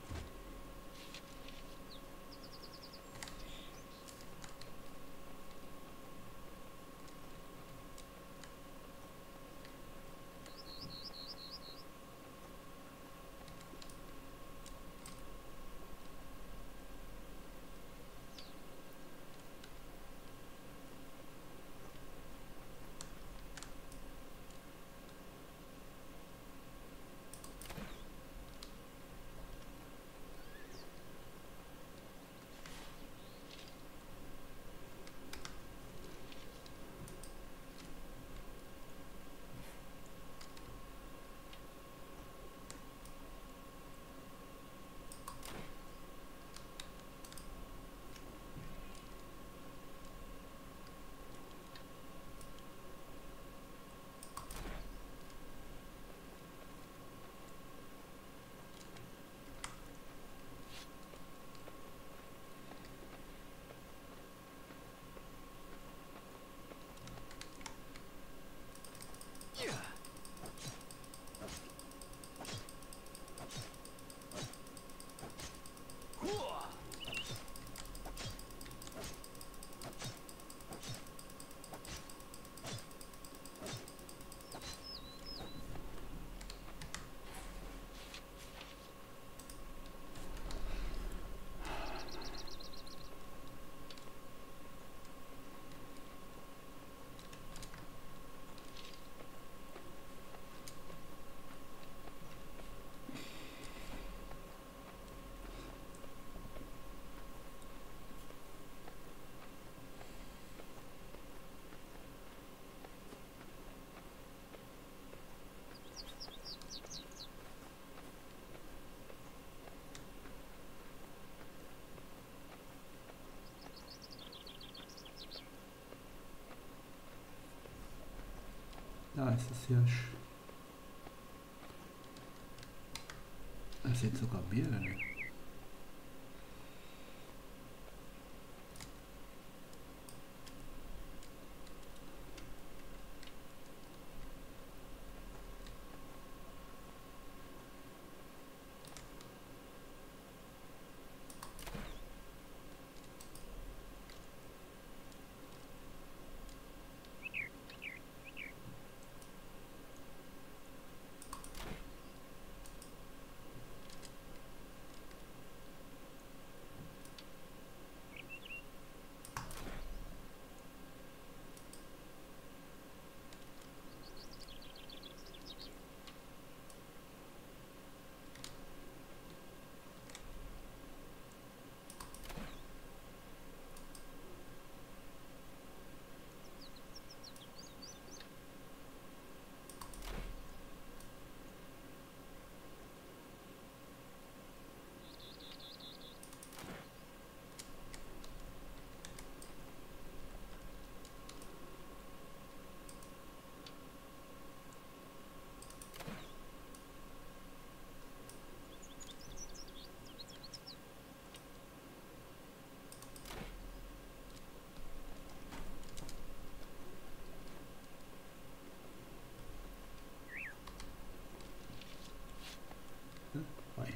Da ist es Hirsch. Es sind sogar mehrere.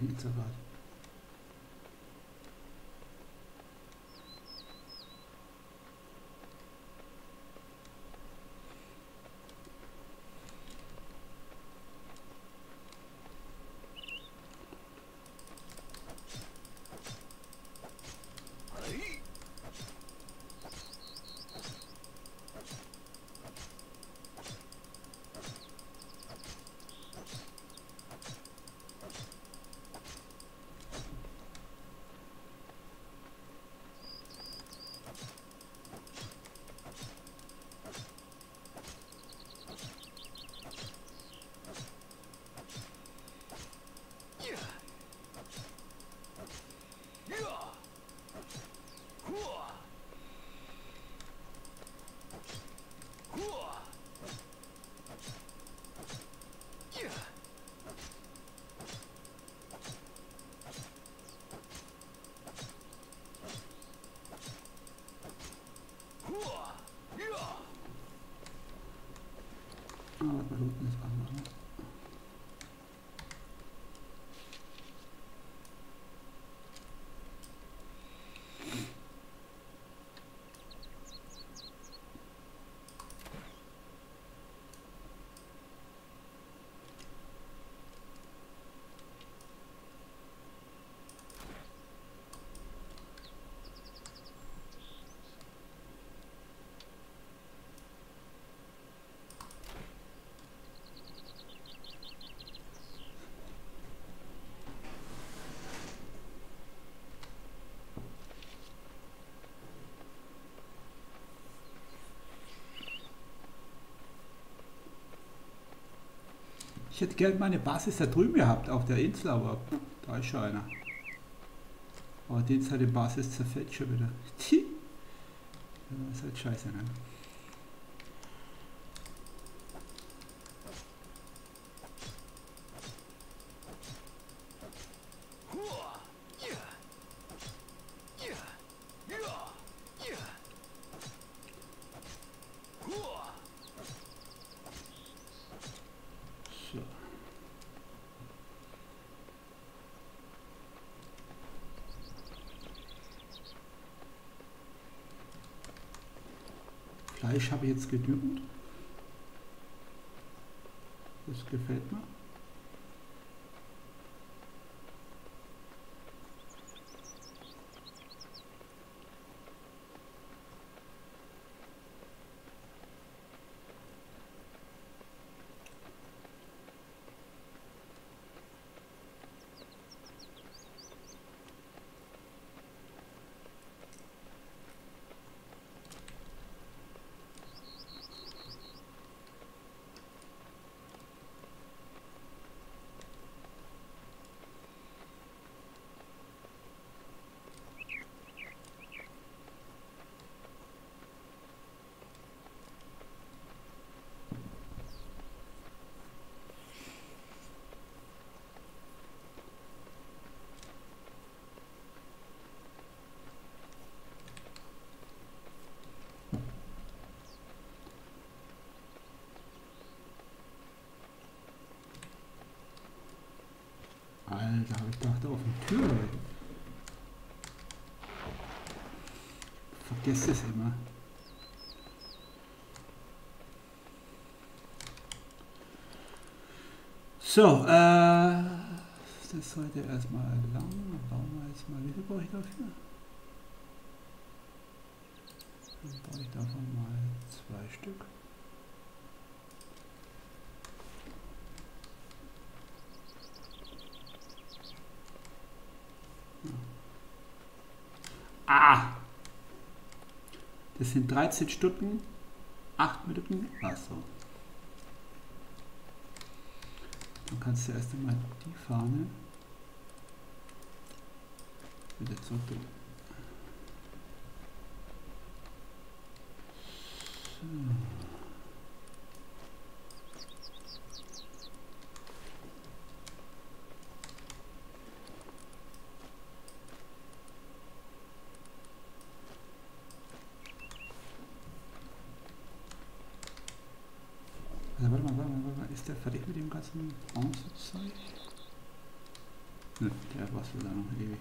Inserat. Ah, was unten ist anders. Ich hätte gerne meine Basis da drüben gehabt, auf der Insel, aber da ist schon einer. Aber die Zeit die Basis zerfällt schon wieder. Das ist halt scheiße, ne? So. Fleisch habe ich jetzt genügend. Das gefällt mir. Alter, habe ich gedacht, auf die Tür. Vergesst es immer. So, das sollte erstmal lang. Bauen wir jetzt mal. Wie viel brauche ich dafür? Dann baue ich davon mal 2 Stück. Ah! Das sind 13 Stunden, 8 Minuten. Achso. Dann kannst du erst einmal die Fahne wieder zurück. So. Also warte mal, ist der fertig mit dem ganzen Bronzezeug? Ne, der war da noch ewig.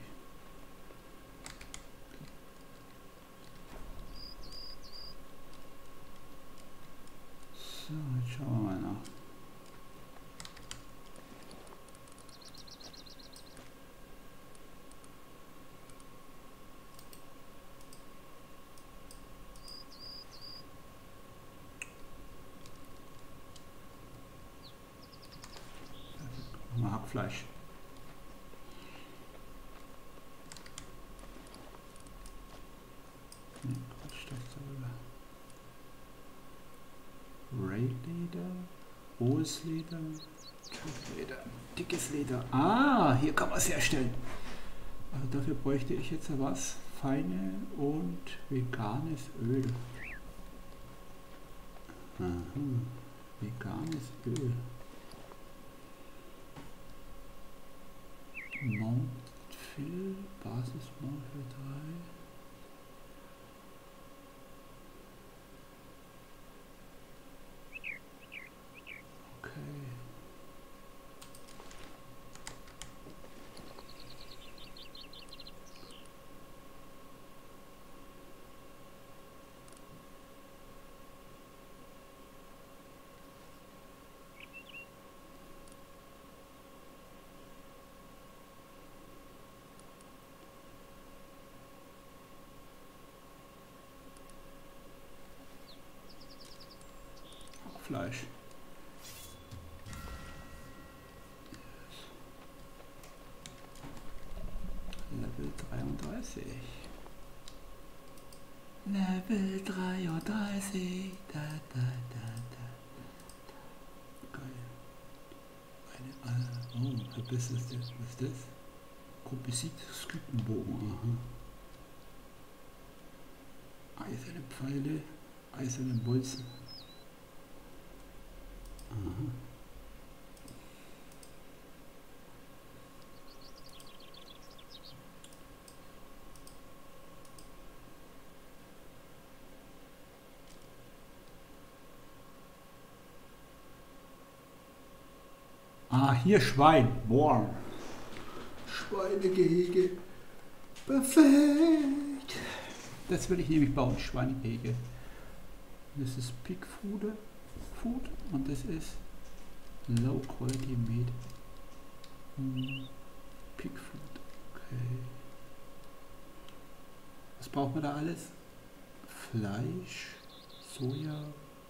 So, jetzt schauen wir mal nach. Mal Hackfleisch. Ne, Quatsch, das darüber. Raid Leder, hohes Leder, Leder, dickes Leder. Ah, hier kann man es herstellen. Also dafür bräuchte ich jetzt was? Feine und veganes Öl. Aha, veganes Öl. Mountfill, Basis Mountfill 3. Okay. Fleisch. Level 33. Level 33. Da, da, da, da. Geil. Oh, verbessert das. Was ist das? Komposit Skypenbogen. Aha. Eiserne Pfeile, eiserne Bolzen. Aha. Ah, hier Schwein. Boah. Schweinegehege. Perfekt. Das will ich nämlich bauen. Schweinegehege. Das ist Pig Food und das ist Low Quality Meat. Pig Food. Okay. Was braucht man da alles? Fleisch, Soja,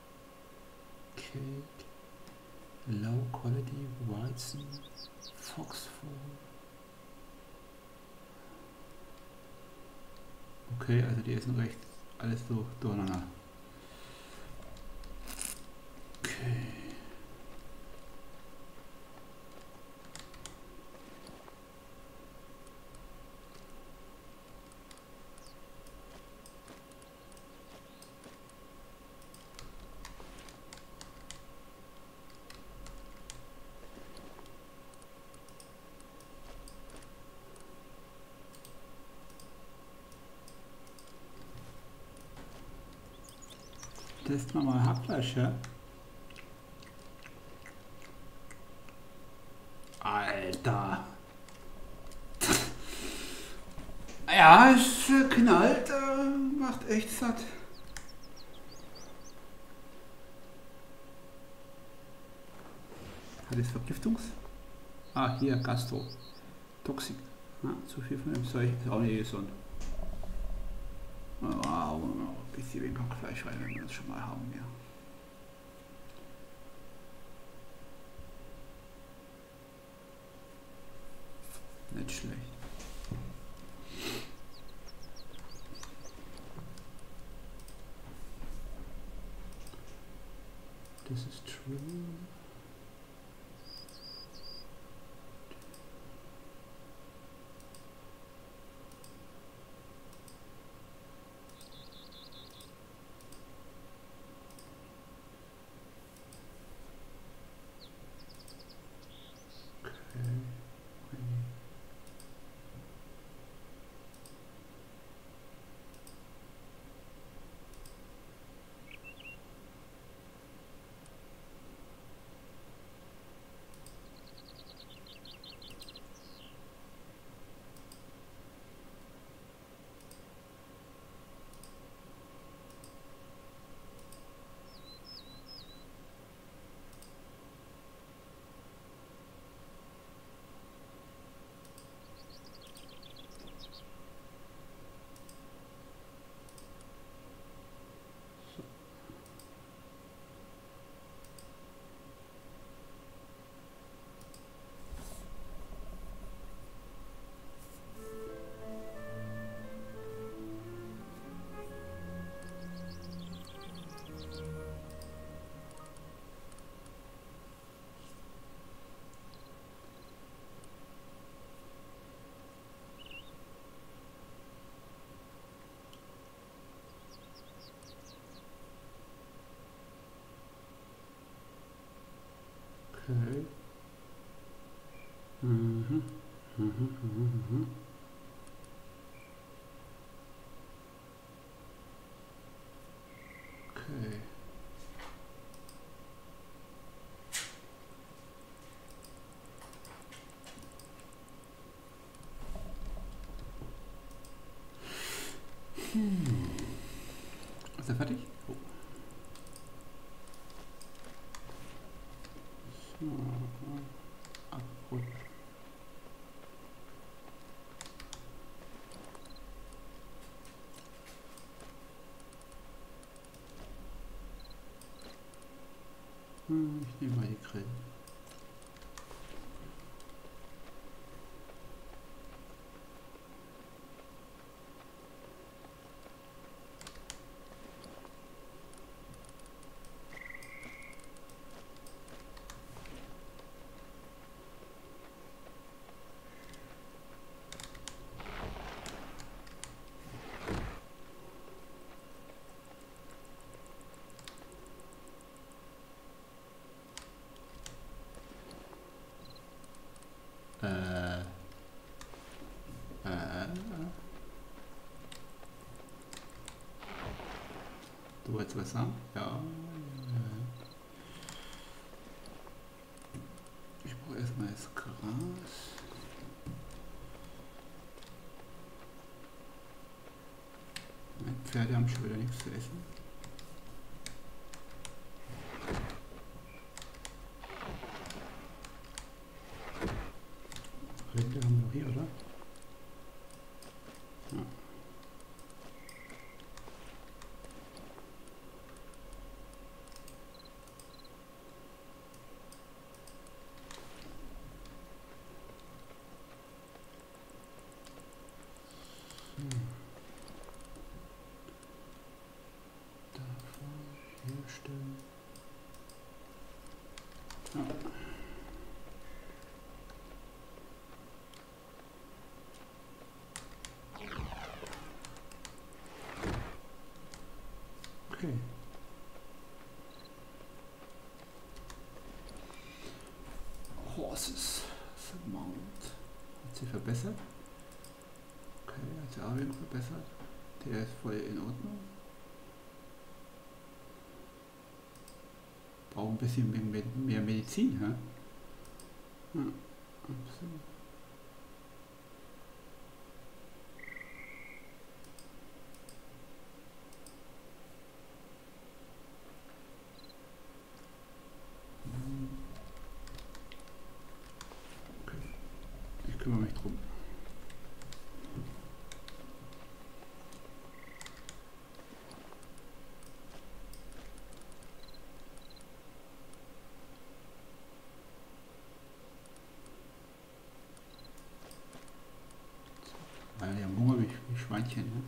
Cake, Low Quality Weizen, Foxfall. Okay, also die essen recht alles so durcheinander. Okay. Testen wir mal Hackfleisch, ja? Alter! Ja, es knallt, macht echt satt. Hat es Vergiftungs? Ah, hier, Gastro. Toxik. Ja, zu viel von dem Zeug ist auch nicht gesund. Wow, ein bisschen weniger Hackfleisch rein, wenn wir das schon mal haben, ja. Nicht schlecht. Das ist true. Okay. Mhm. Mhm. Mhm. Mhm. Okay. Ist er fertig? Oh. So. Abrutschen. Ich nehme mal die Grillen. Äh, äh, du wolltest was sagen? Ja. Ich brauche erstmal das Gras. Meine Pferde haben schon wieder nichts zu essen. Rinde haben wir noch hier, oder? Ja. Davon herstellen. Ja. Okay. Horses. The Mount. Hat sie verbessert? Okay, hat sie Arwing verbessert. Der ist voll in Ordnung. Braucht ein bisschen mehr Medizin, hä? Ja, absolut. Okay, ich kümmere mich drum. Weil die haben Hunger wie Schweinchen, ne?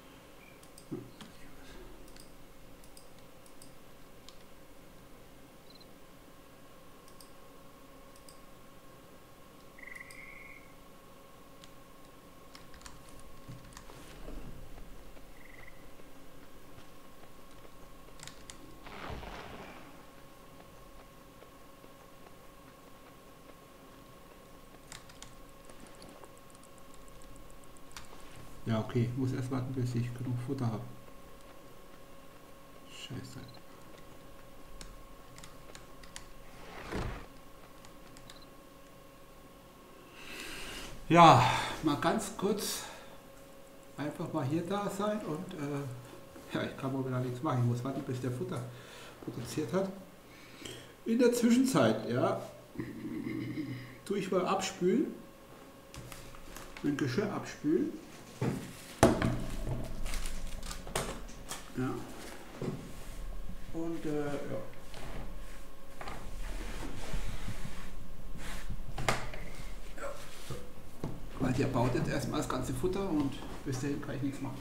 Ja, okay, muss erst warten, bis ich genug Futter habe. Scheiße. Ja, mal ganz kurz einfach mal hier da sein und ja, ich kann mal wieder nichts machen. Ich muss warten, bis der Futter produziert hat. In der Zwischenzeit, ja, tue ich mal abspülen, mein Geschirr abspülen. Ja. Und ja. Weil der baut jetzt erstmal das ganze Futter und bis dahin kann ich nichts machen.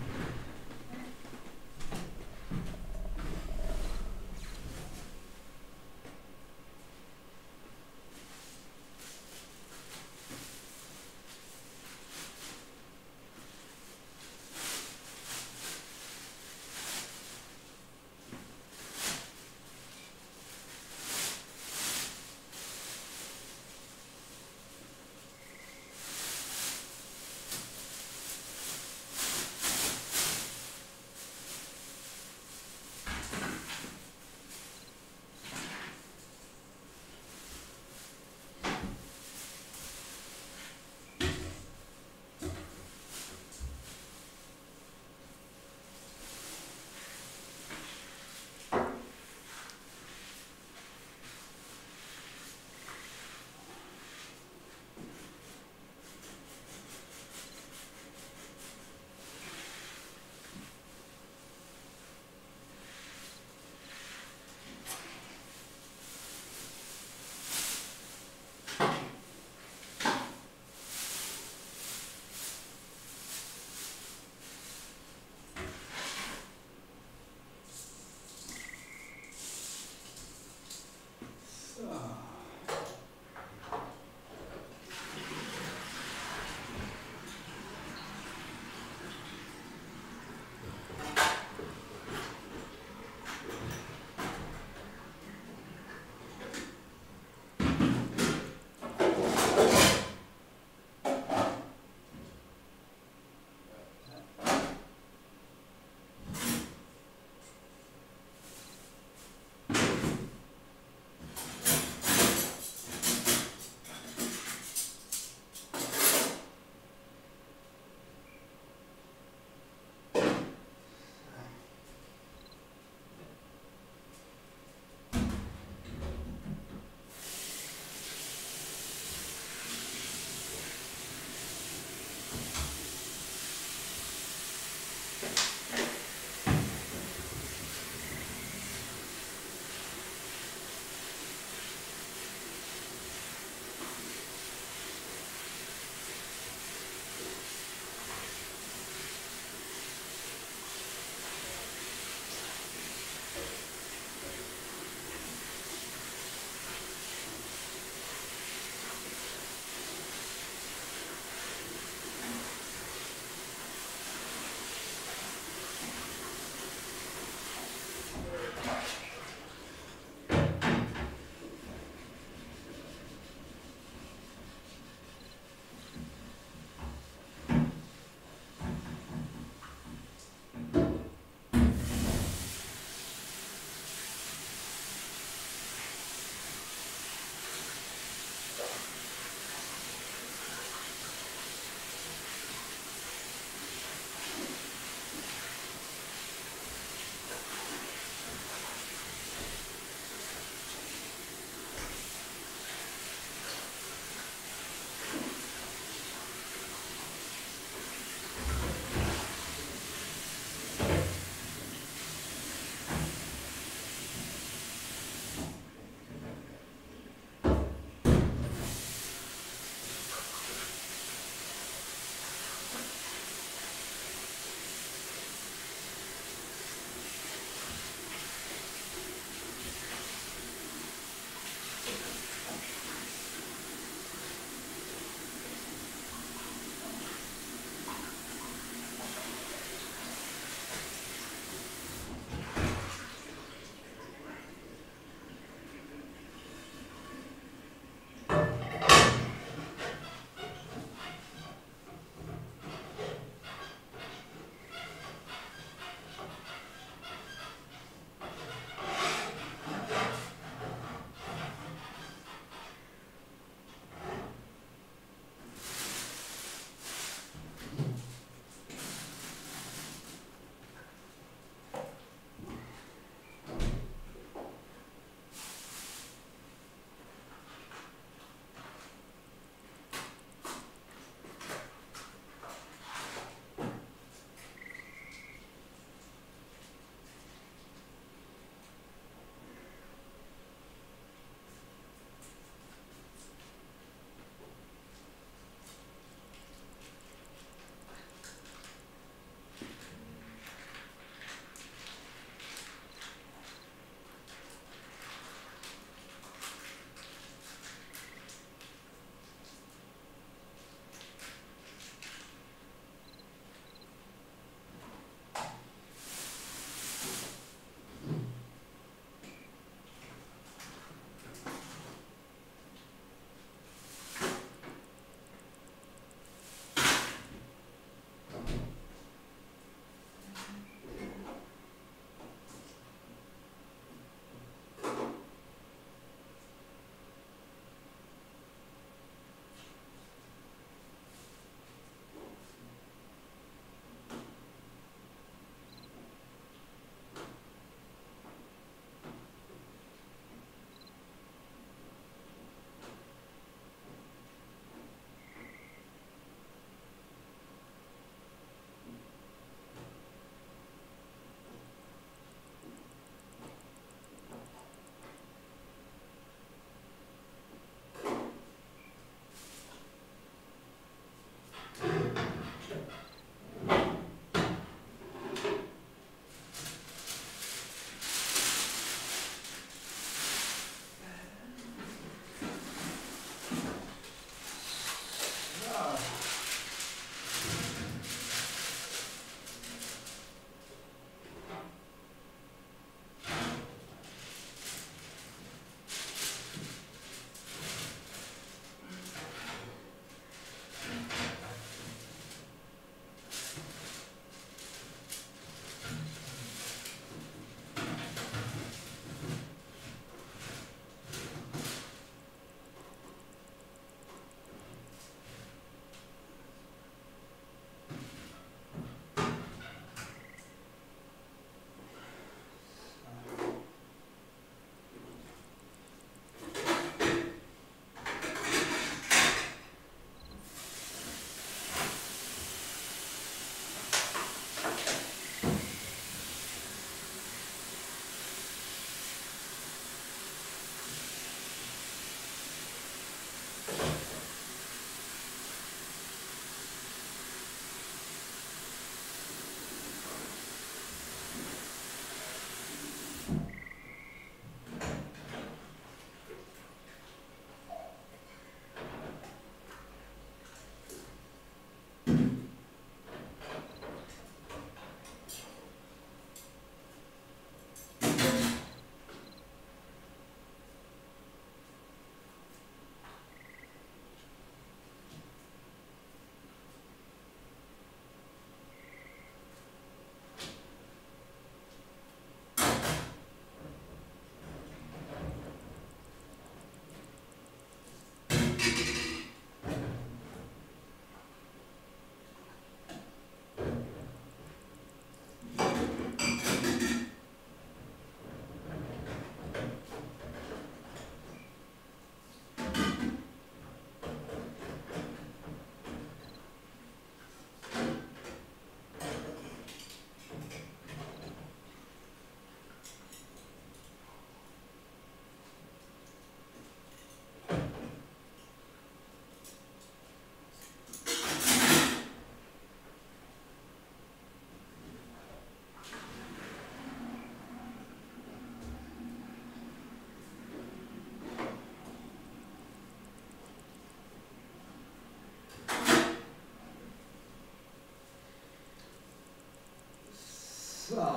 So, jetzt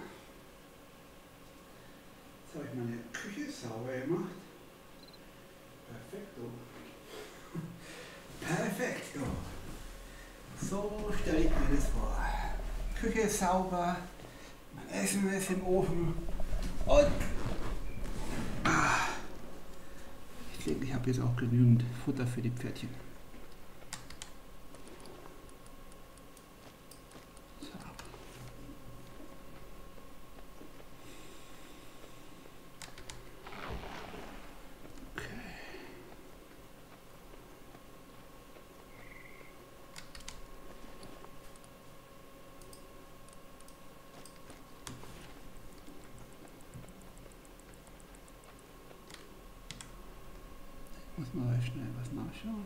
habe ich meine Küche sauber gemacht. Perfekto. Perfekto. So stelle ich mir das vor. Küche ist sauber, mein Essen ist im Ofen und ich denke, ich habe jetzt auch genügend Futter für die Pferdchen. Muss mal schnell was nachschauen.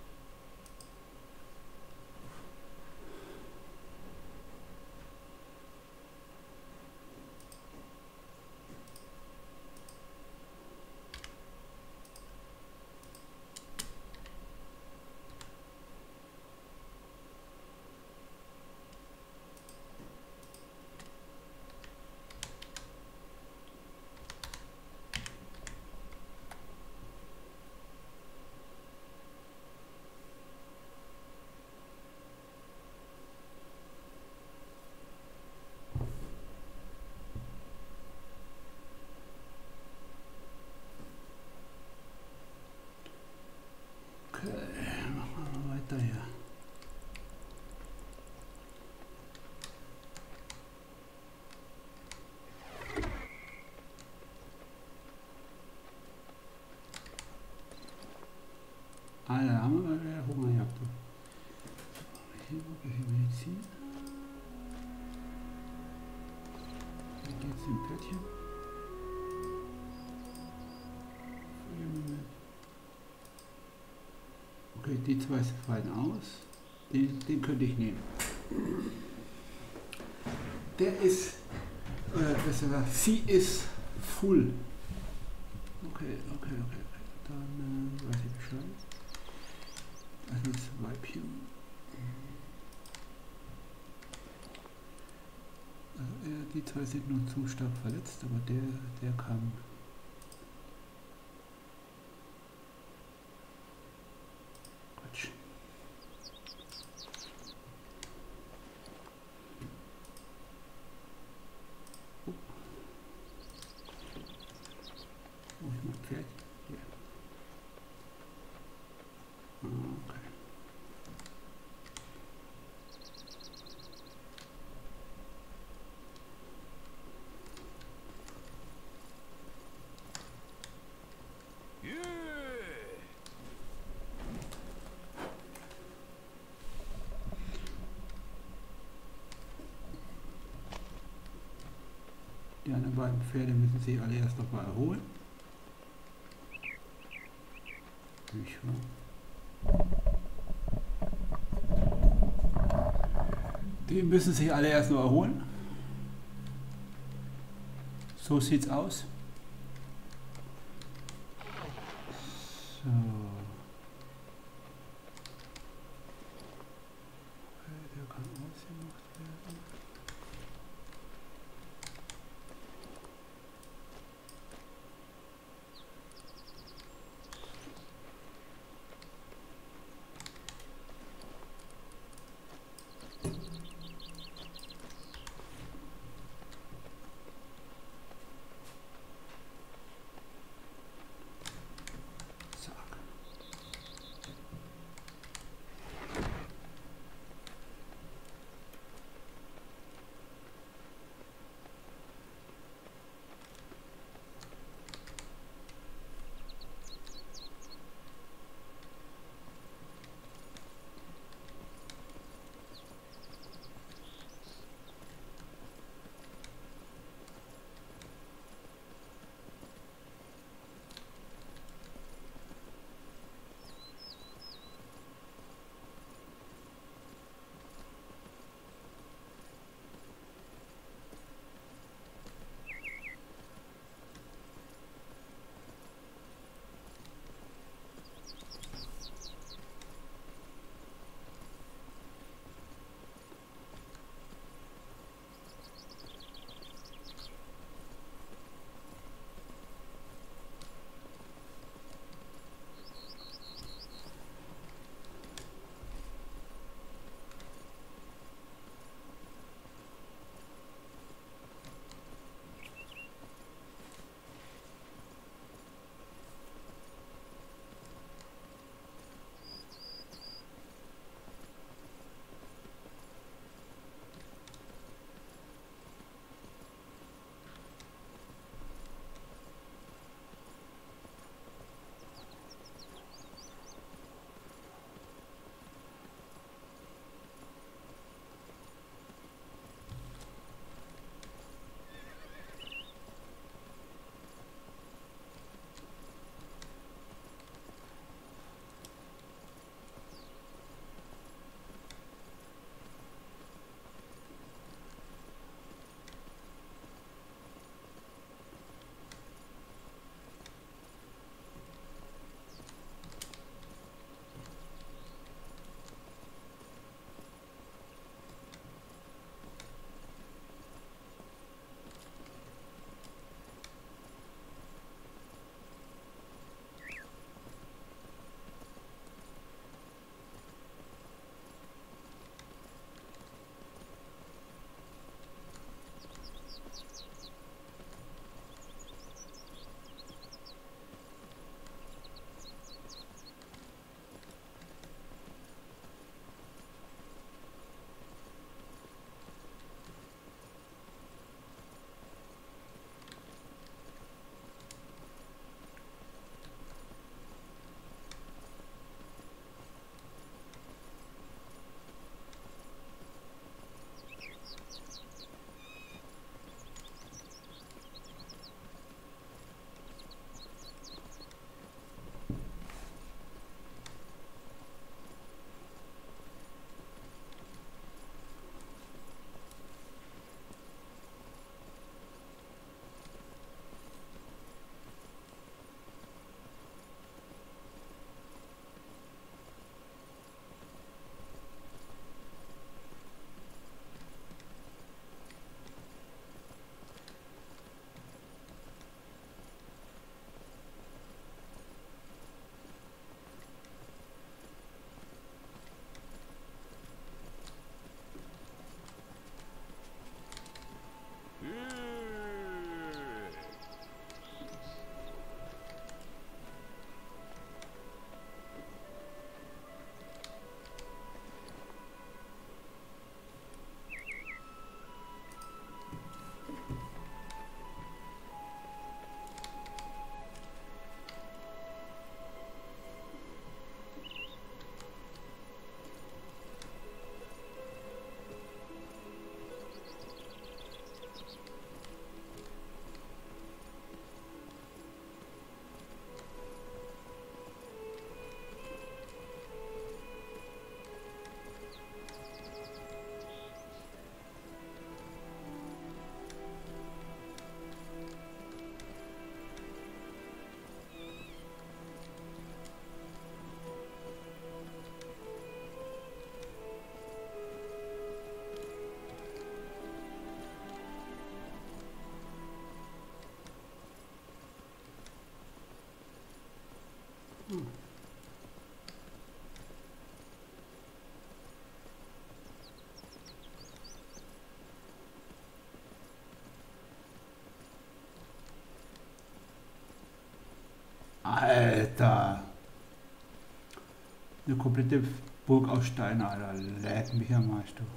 Machen wir mal weiter hier. Ah, da haben wir wieder Hungerjagd. Hier Medizin. Wie geht's dem Pferdchen? Okay, die zwei fallen aus. Den könnte ich nehmen. Der ist, besser gesagt, sie ist full. Okay. Dann weiß ich Bescheid. Das ist Weibchen. Also, die zwei sind nur zu stark verletzt, aber der kann. Quatsch. Wo ist mein Pferd? Hier. Okay. Die anderen beiden Pferde müssen sich alle erst noch mal erholen. Die müssen sich alle erst noch erholen. So sieht's aus. So. Der kann ausgemacht werden. Zack. Alter! Eine komplette Burg aus Stein, Alter. Leck mich am Arsch, du.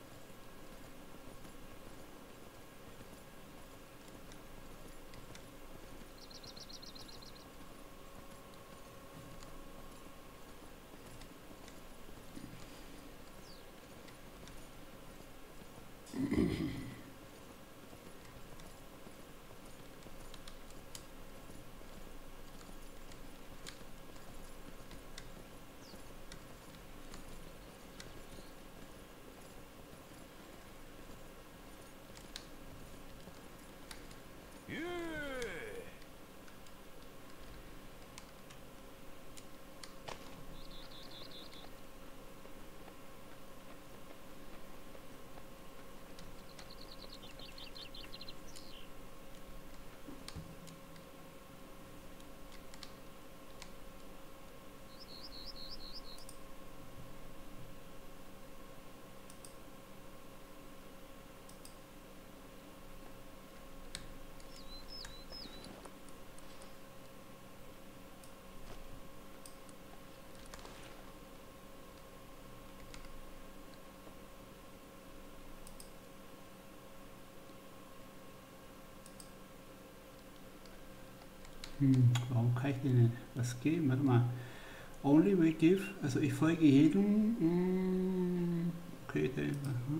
Warum kann ich dir nicht was geben? Warte mal. Only we give, also ich folge jedem. Okay, dann.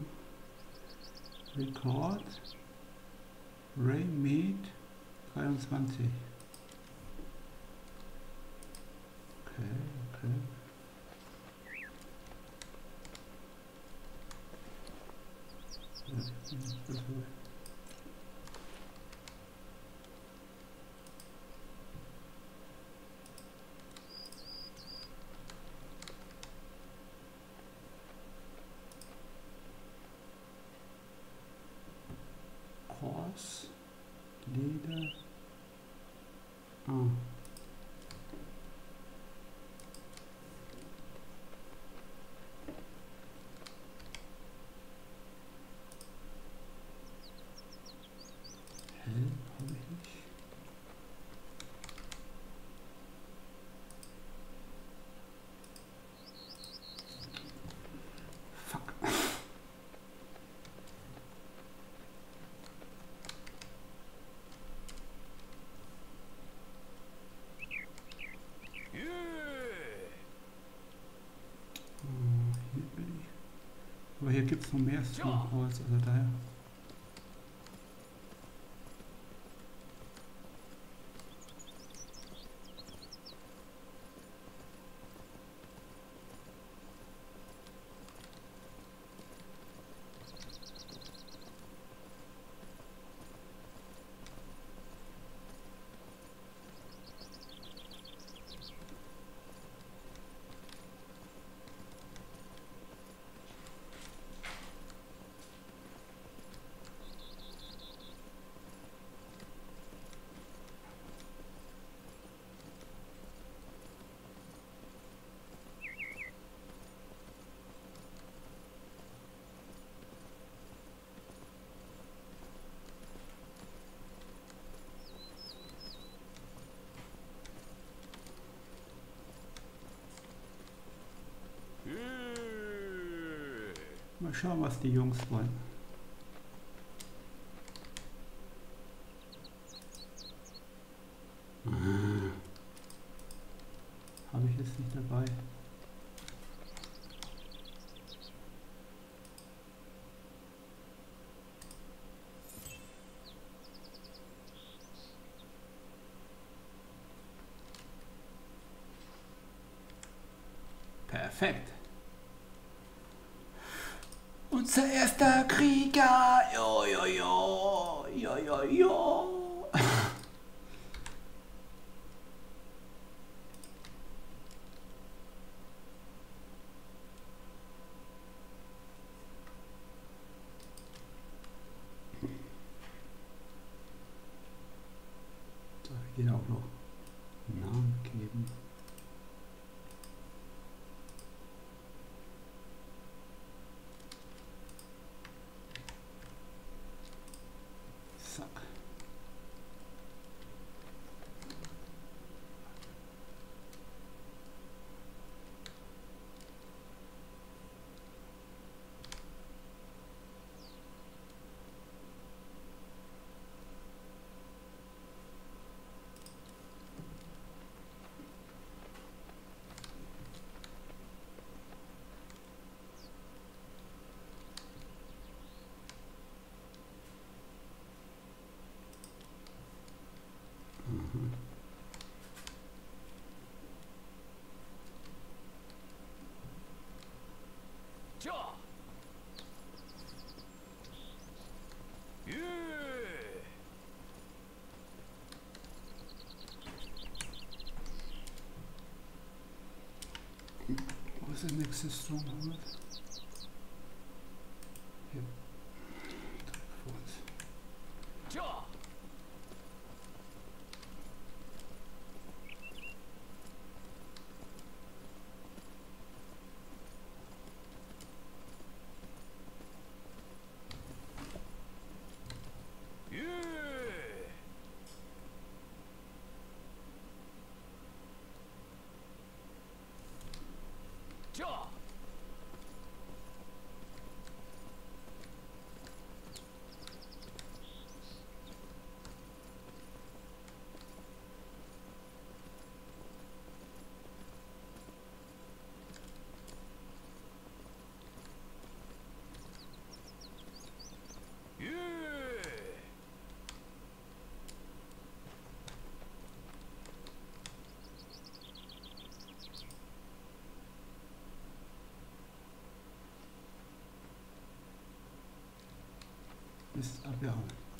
Record. Ray Meet 23. Okay. Horse, Leder. Ah. Helm habe ich nicht. Fuck. Hier bin ich. Aber hier gibt es noch mehr Strongholds, also daher. Mal schauen, was die Jungs wollen. Habe ich jetzt nicht dabei. Perfekt. Unser erster Krieger. Jo, jo, jo. Jo, jo, jo. So, hier auch noch einen Namen geben. Wo ist der nächste Stronghold? Hier. Direkt vor uns. Ist abgehauen.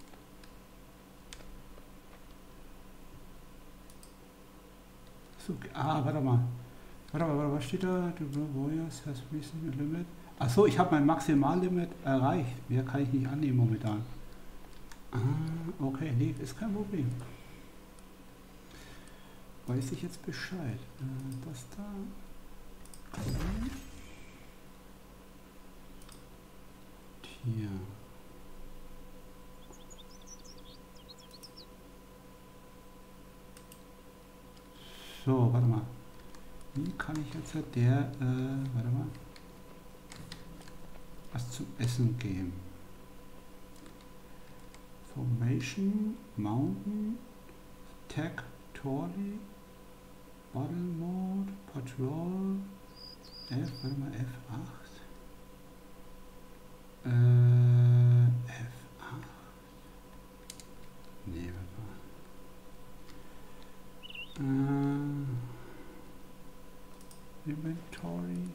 So, warte mal. Was steht da? The Warriors has reached the limit. Achso, ich habe mein Maximallimit erreicht. Mehr kann ich nicht annehmen momentan. Okay, nee, ist kein Problem. Weiß ich jetzt Bescheid. Das da. Hier. So, warte mal. Wie kann ich jetzt warte mal, was zum Essen geben? Formation, Mountain, Tech, Torley, Battle Mode, Patrol, warte mal, F8. F8. Nee, warte mal. Inventory.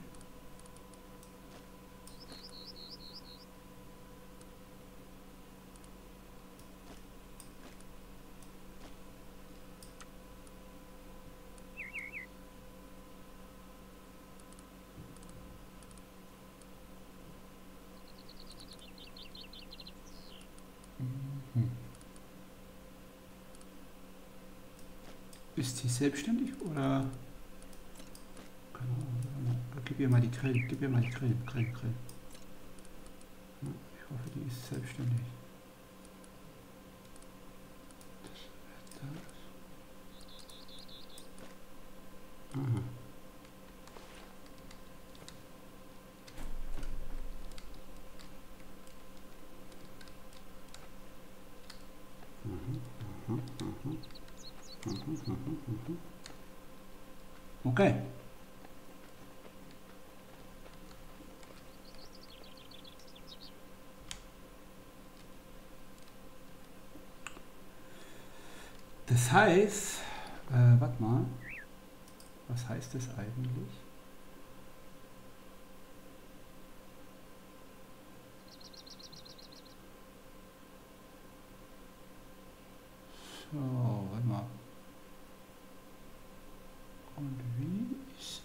Ist sie selbstständig oder? Keine Ahnung. Gib ihr mal die Grillen. Gib ihr mal die Grillen. Ja, ich hoffe, die ist selbstständig. Das. Aha. Okay. Das heißt, warte mal, was heißt das eigentlich? So, warte mal. Und wie ist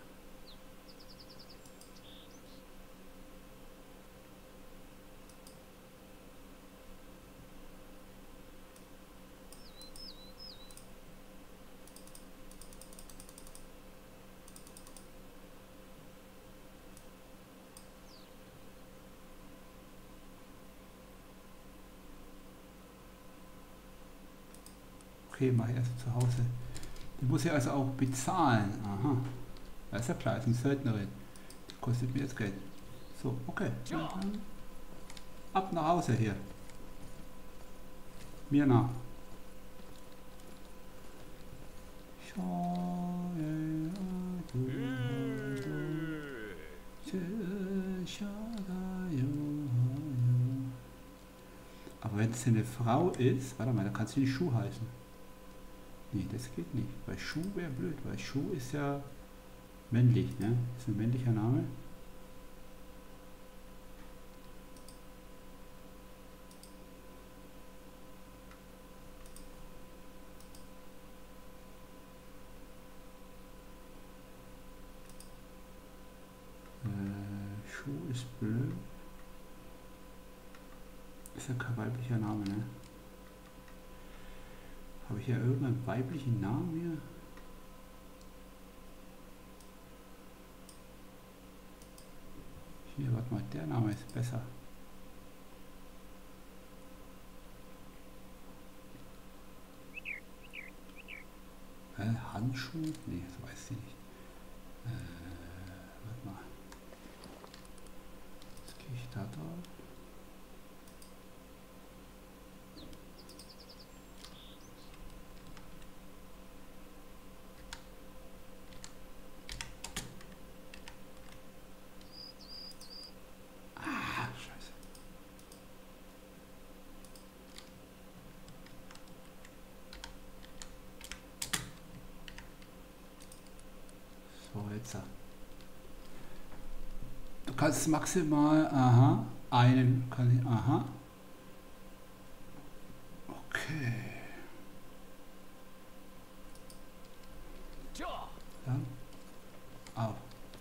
okay, mache ich also zu Hause. Die muss ich also auch bezahlen. Aha. Das ist ja klar, ist eine Söldnerin. Die kostet mir jetzt Geld. So, okay. Ab nach Hause hier. Mir nach. Aber wenn es eine Frau ist, warte mal, da kann sie nicht Schuh heißen. Nee, das geht nicht. Weil Schuh wäre blöd, weil Schuh ist ja männlich, ne? Ist ein männlicher Name. Schuh ist blöd. Ist ja kein weiblicher Name, ne? Habe ich ja irgendeinen weiblichen Namen hier? Hier, warte mal, der Name ist besser. Handschuh? Nee, das weiß ich nicht. Warte mal. Jetzt gehe ich da drauf. Ah, scheiße. So, jetzt. Du kannst maximal, aha, einen, kann ich, aha. Okay. Dann auf.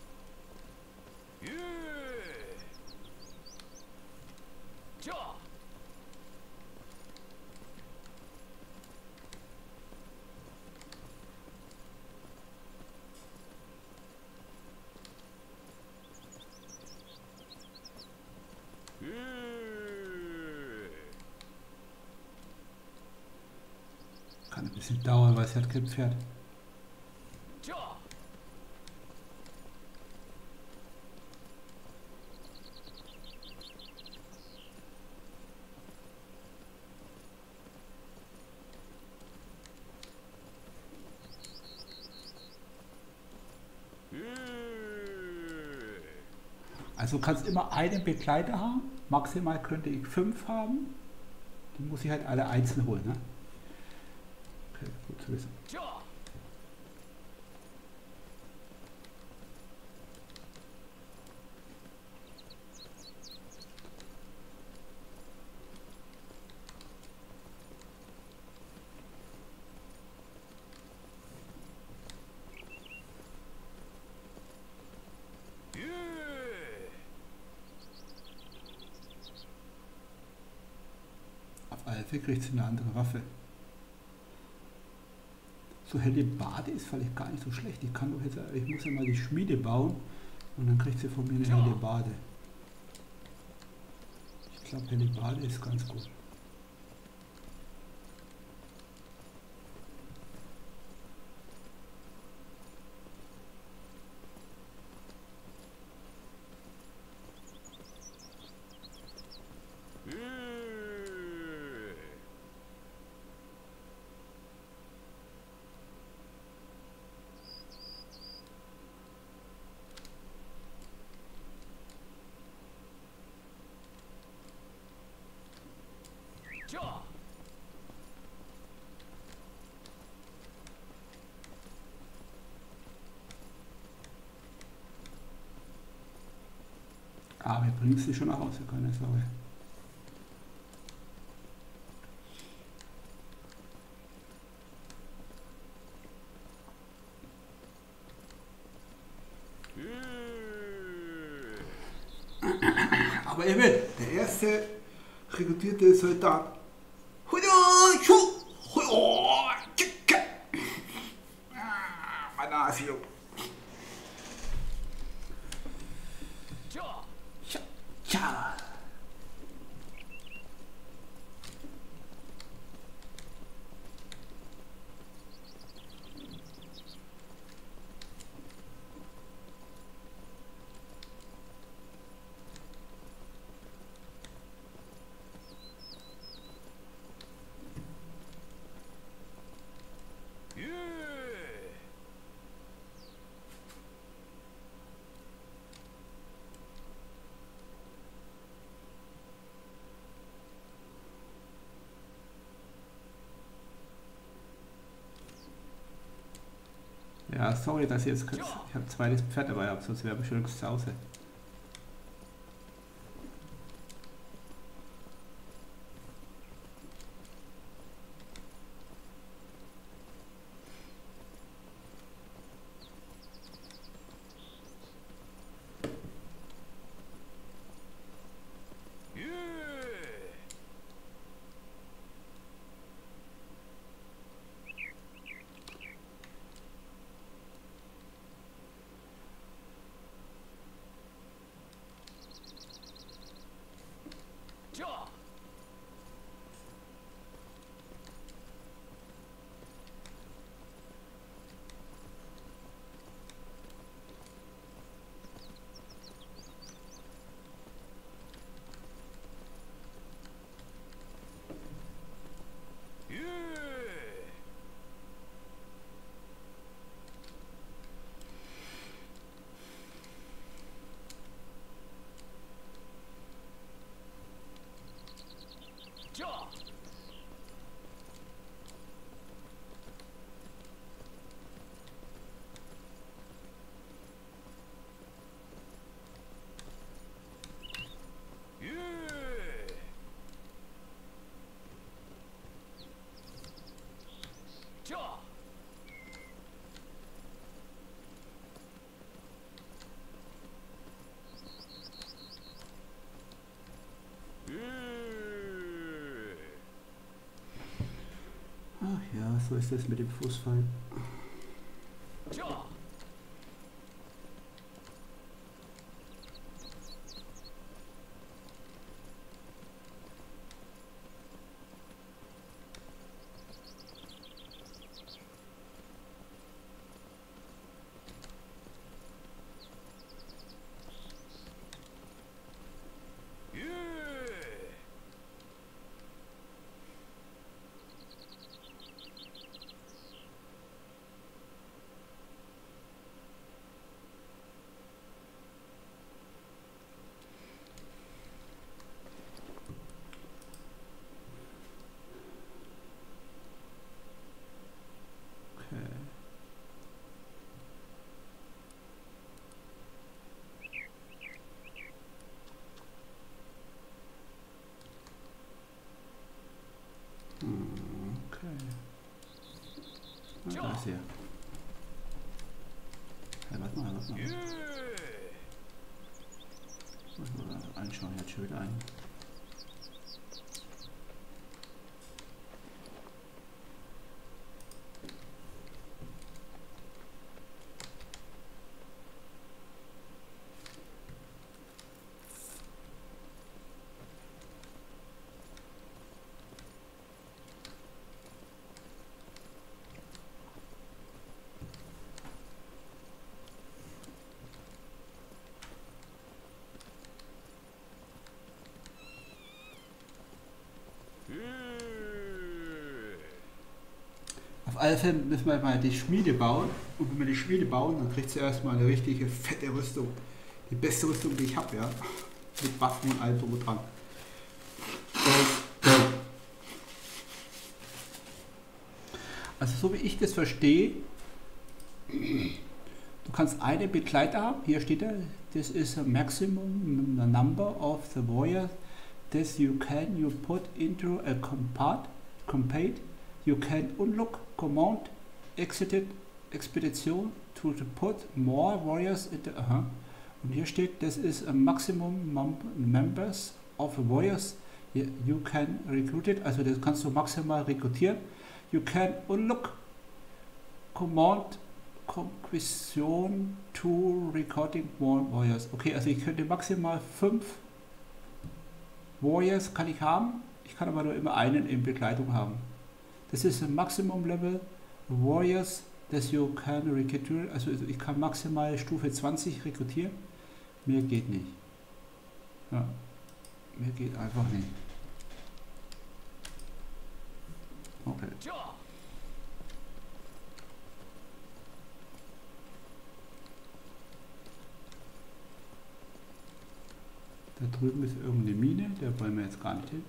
Kann ein bisschen dauern, weil es hat kein Pferd. Also du kannst immer einen Begleiter haben. Maximal könnte ich 5 haben. Die muss ich halt alle einzeln holen. Ne? Okay, gut zu wissen. Auf alle Fälle kriegt sie eine andere Waffe. So helle Bade ist vielleicht gar nicht so schlecht. Ich kann doch jetzt, ich muss ja mal die Schmiede bauen und dann kriegt sie von mir eine helle Bade. Ich glaube, helle Bade ist ganz gut. Aber wir bringen sie schon raus, keine Sorge. Aber ihr wisst, der erste rekrutierte Soldat. Meine Nase. Tja. Ja, sorry, dass ich jetzt kurz. Ich habe ein zweites Pferd dabei, aber sonst wäre ich schon zu Hause. Ach ja, so ist das mit dem Fußfall. Da ist er. Hey, warte mal. Muss mal anschauen, jetzt schon wieder ein. Auf alle Fälle müssen wir mal die Schmiede bauen. Und wenn wir die Schmiede bauen, dann kriegt sie erstmal eine richtige fette Rüstung. Die beste Rüstung, die ich habe, ja. Mit Waffen und allem drum und dran. Also so wie ich das verstehe, du kannst einen Begleiter haben. Hier steht er. Das ist a maximum number of the warriors that you put into a combat. You can unlock command expedition to put more warriors into. Und hier steht, das ist a maximum members of warriors you can recruit it. Also das kannst du maximal rekrutieren. You can unlock command conquisition to recording more warriors. Okay, also ich könnte maximal 5 Warriors kann ich haben. Ich kann aber nur immer einen in Begleitung haben. Das ist ein Maximum Level Warriors, das you can recruit. Also ich kann maximal Stufe 20 rekrutieren. Mehr geht nicht. Ja, mehr geht einfach nicht. Okay. Da drüben ist irgendeine Mine, da wollen wir jetzt gar nicht hin.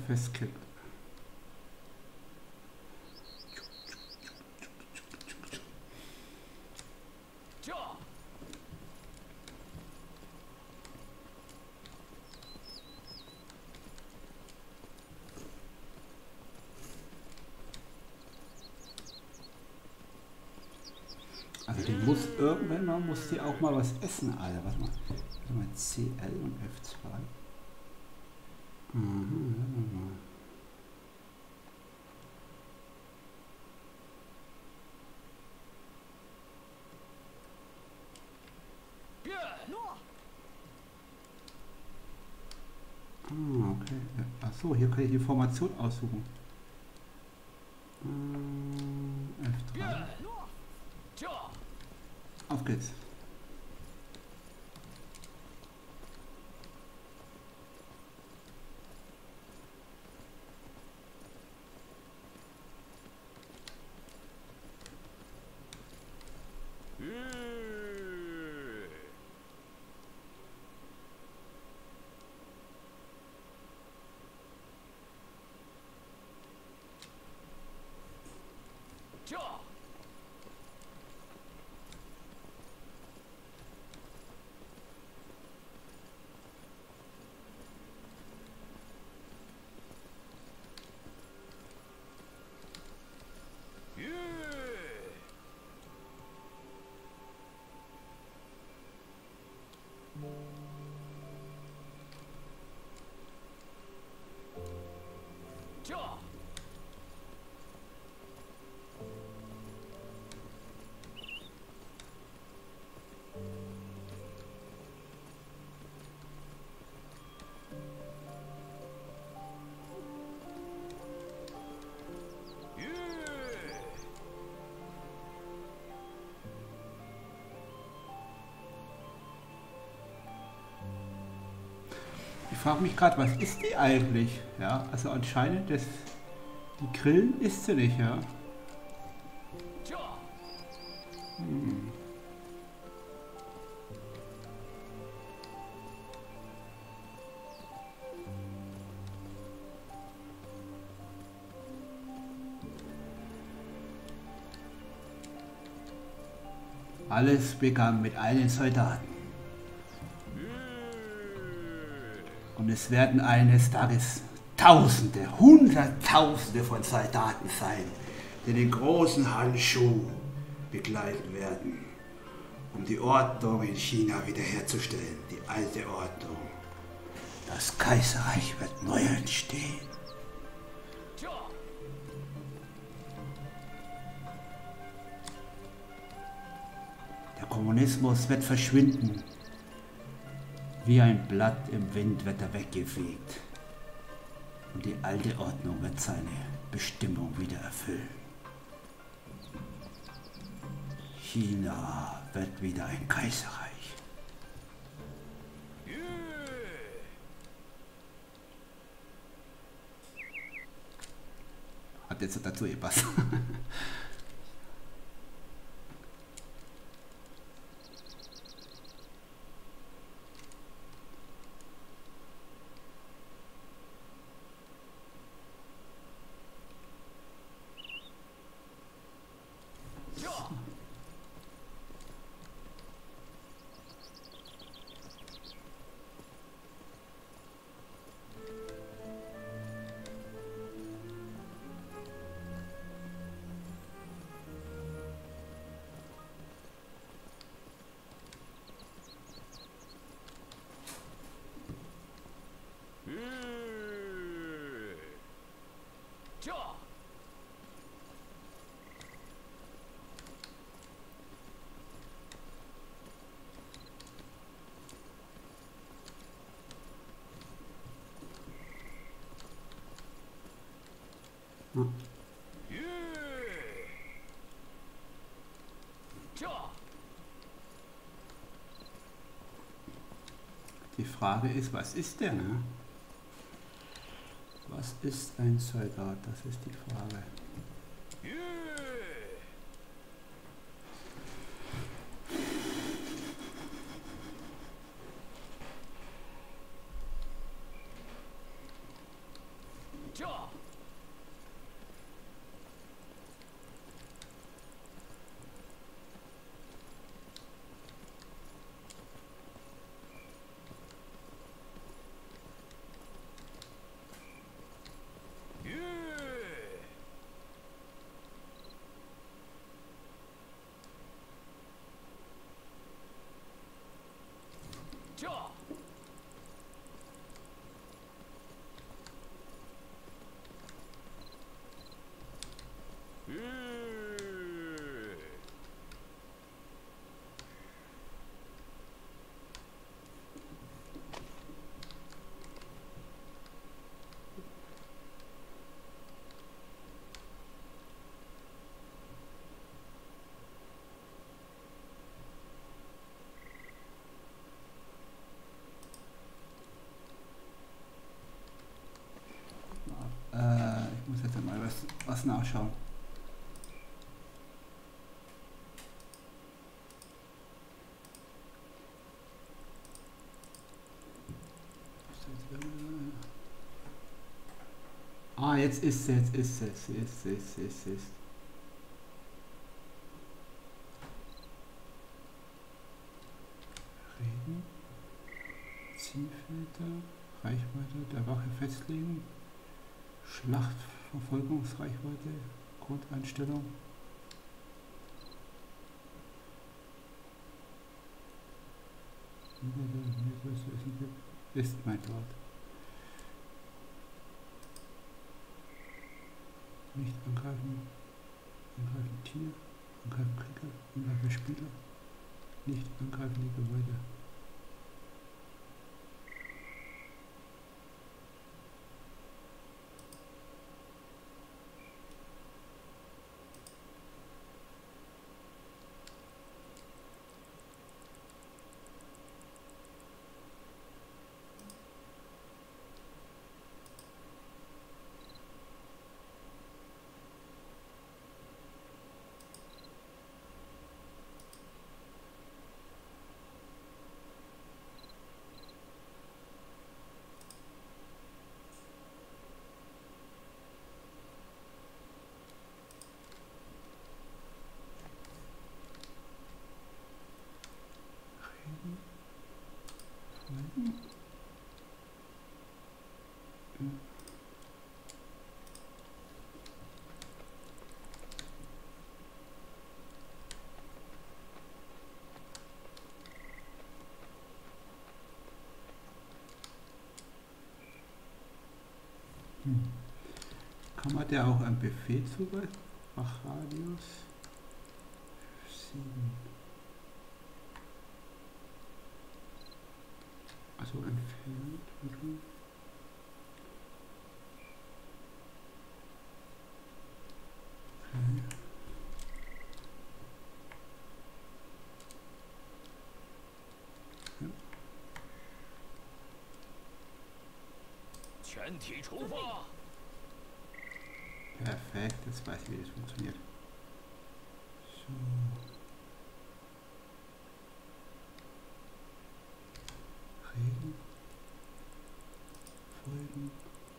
festklicken. Also die muss irgendwann mal, muss die auch mal was essen, Alter. Warte mal. CL und F2. Mhm. Okay. Achso, hier kann ich die Formation aussuchen. F3. Auf geht's. Ich frage mich gerade, was ist die eigentlich? Ja, also anscheinend die Grillen isst sie nicht, ja. Alles begann mit einem Soldaten. Und es werden eines Tages Tausende, Hunderttausende von Soldaten sein, die den großen Handschuh begleiten werden, um die Ordnung in China wiederherzustellen, die alte Ordnung. Das Kaiserreich wird neu entstehen. Der Kommunismus wird verschwinden. Wie ein Blatt im Wind wird er weggefegt. Und die alte Ordnung wird seine Bestimmung wieder erfüllen. China wird wieder ein Kaiserreich. Hat jetzt dazu gepasst. Die Frage ist, was ist der, ne? Was ist ein Soldat? Das ist die Frage. Ich muss jetzt mal was nachschauen. Ah, jetzt ist es. Reden. Zielfilter. Reichweite der Wache festlegen. Schlachtverfolgungsreichweite. Grundeinstellung. Ist mein Wort. Nicht angreifen. Angreifen Tier. Angreifen Krieger. Angreifen Spieler. Nicht angreifen die Gebäude. Kann man der auch einen Befehl zuweisen? Wachradius 7. Also entfernt. Okay. Perfekt, jetzt weiß ich, wie das funktioniert. So. Reden. Folgen.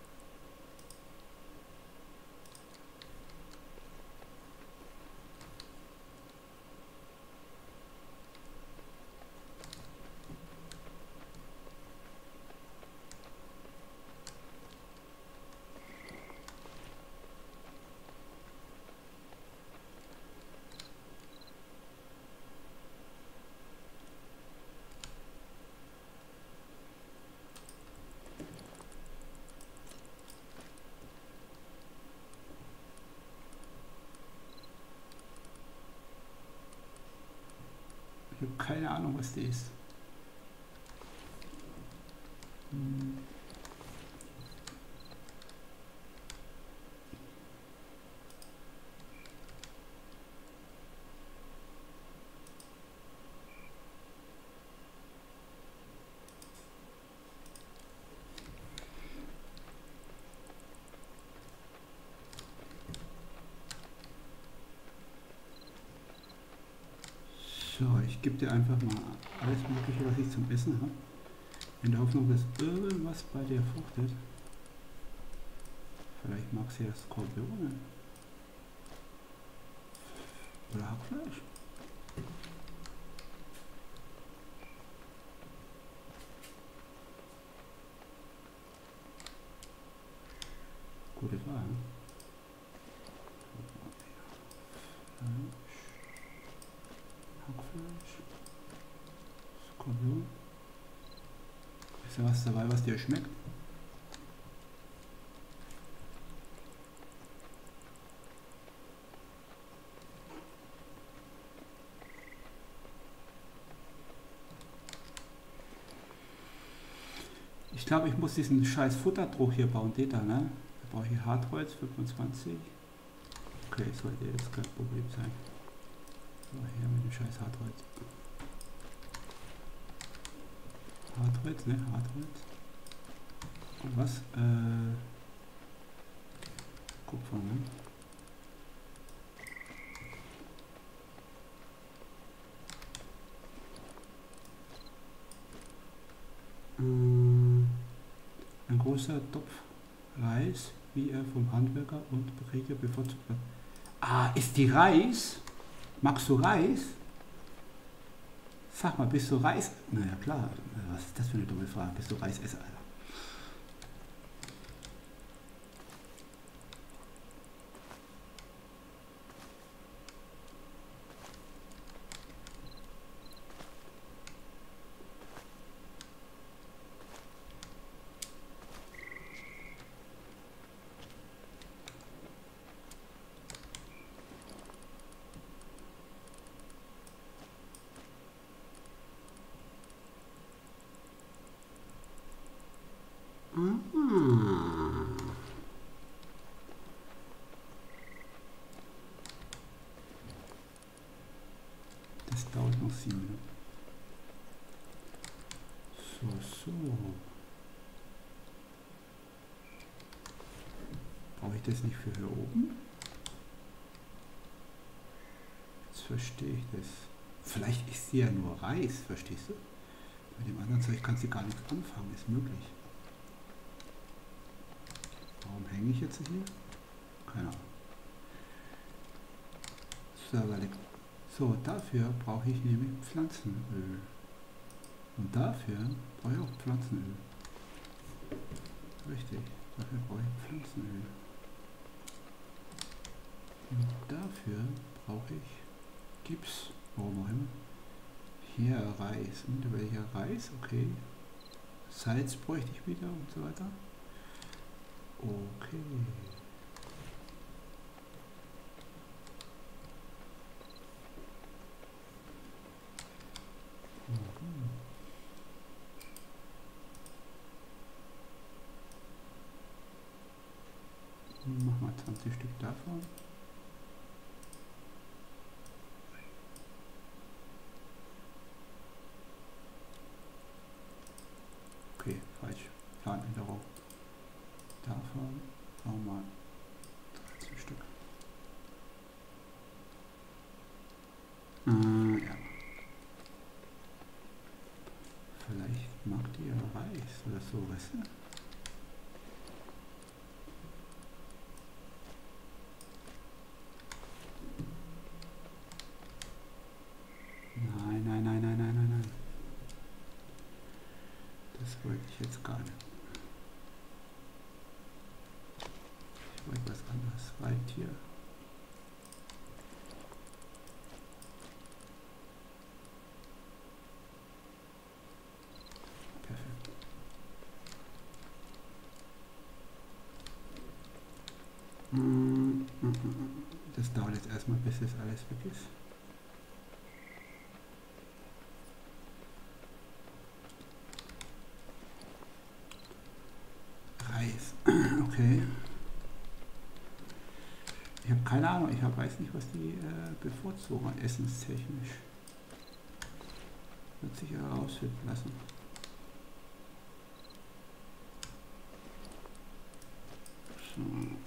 Ich habe keine Ahnung, was die ist. So, ich gebe dir einfach mal alles Mögliche, was ich zum Essen habe. In der Hoffnung, dass irgendwas bei dir fruchtet. Vielleicht mag sie ja Skorpione. Oder Hackfleisch. Gute Wahl. Hackfleisch. Skorpion. Ist ja was dabei, was dir schmeckt? Ich glaube, ich muss diesen scheiß Futterdruck hier bauen, da, ne? Da brauche ich hier Hartholz, 25. Okay, sollte jetzt kein Problem sein. So, her mit dem scheiß Hartholz. Hartholz, ne? Hartholz. Und was? Kupfer, ne? Ein großer Topf Reis, wie er vom Handwerker und Bäcker bevorzugt wird. Ah, ist die Reis? Magst du Reis? Sag mal, bist du Reis? Naja, klar. Was ist das für eine dumme Frage? Bist du Reisesser, Alter? Das dauert noch 7 Minuten. So. Brauche ich das nicht für hier oben? Jetzt verstehe ich das. Vielleicht ist sie ja nur Reis, verstehst du? Mit dem anderen Zeug kannst du gar nichts anfangen, ist möglich. Warum hänge ich jetzt hier? Keine Ahnung. So, dafür brauche ich nämlich Pflanzenöl. Und dafür brauche ich auch Pflanzenöl. Richtig, dafür brauche ich Pflanzenöl. Und dafür brauche ich Gips. Warum auch immer. Hier Reis. Und welcher Reis? Okay. Salz bräuchte ich wieder und so weiter. Okay. Mach mal 20 Stück davon. Okay, falsch. Planänderung. Davon brauchen wir 13 Stück. Ja. Vielleicht mag die ja Reis oder so, weißt du? Nein. Das wollte ich jetzt gar nicht. Ich wollte was anderes. Reittier. Perfekt. Das dauert jetzt erstmal, bis das alles weg ist. Reis. Okay. Ich habe keine Ahnung, ich weiß nicht, was die bevorzugen, essenstechnisch. Wird sich herausfinden lassen. So.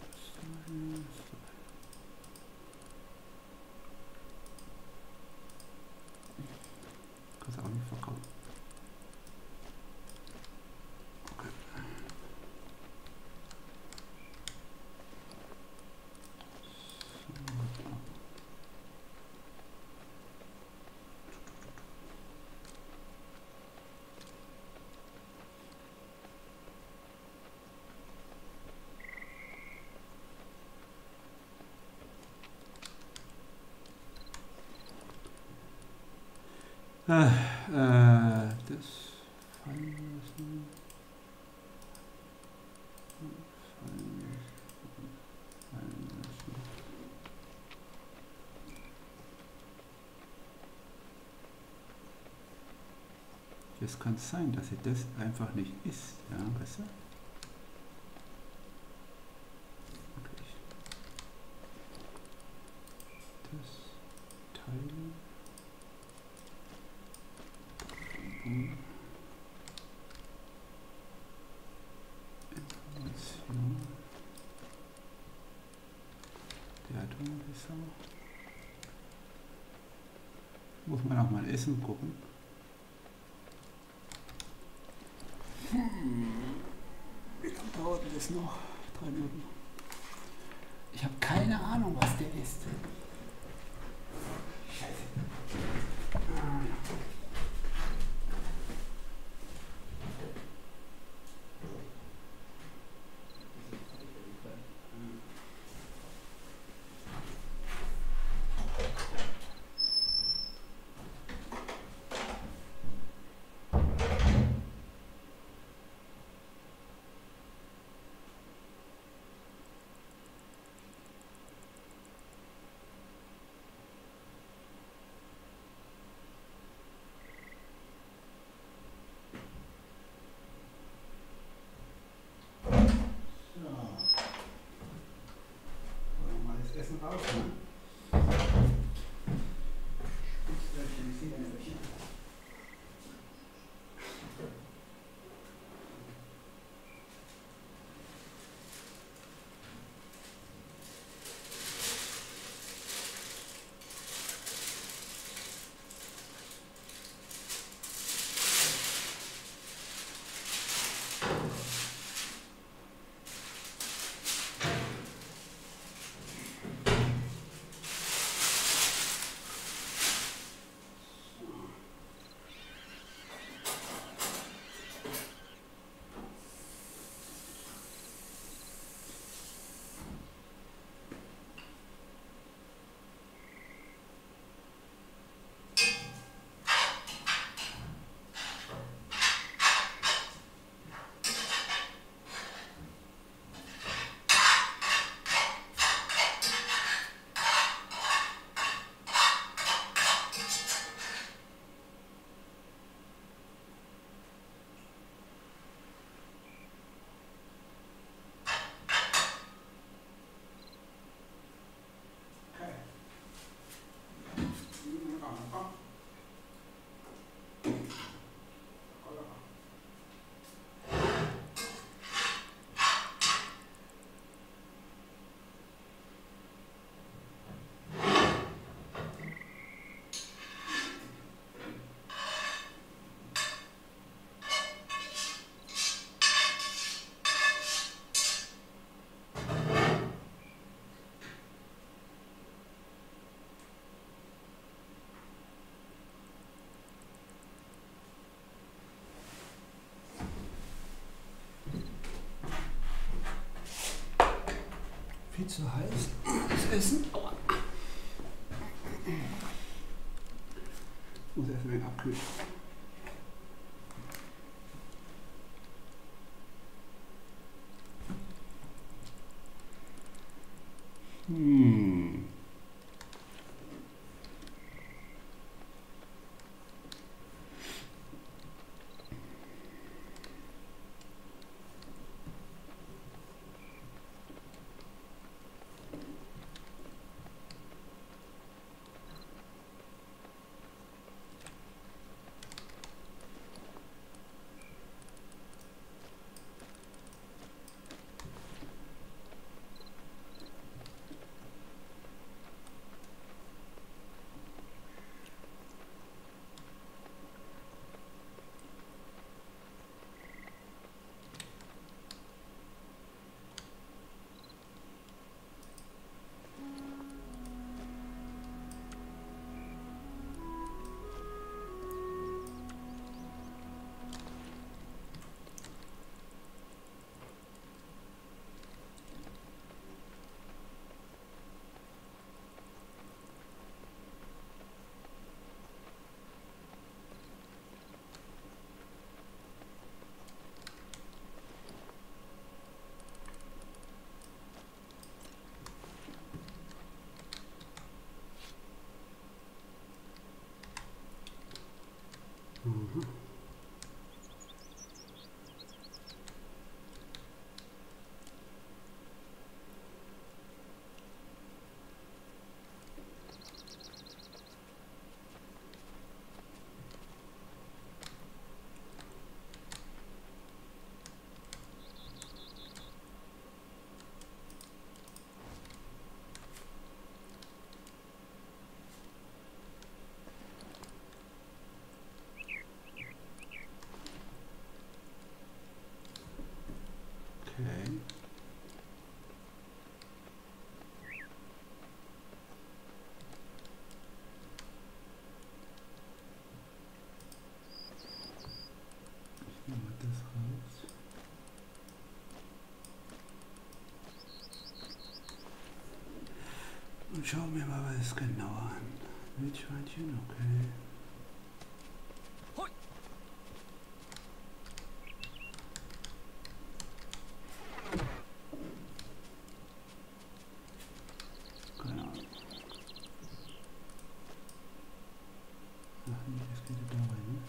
Kannst du auch nicht verkaufen. Okay. Das fallen lassen. Fallen lassen. Jetzt kann es sein, dass sie das einfach nicht ist. Ja, besser. Okay. Das teilen. Information. Wertung besser. Muss man auch mal Essen gucken. Wie lange dauert das noch? 3 Minuten. Ich habe keine Ahnung, was der ist. Scheiße. Raus, ne? Viel zu heiß. Das Essen. Muss erst mal abkühlen. Okay. Ich nehme mal das raus. Und schauen wir mal was genauer an. Wildschweinchen, okay. Keine Ahnung. Ach nee, das geht ja da rein, ne?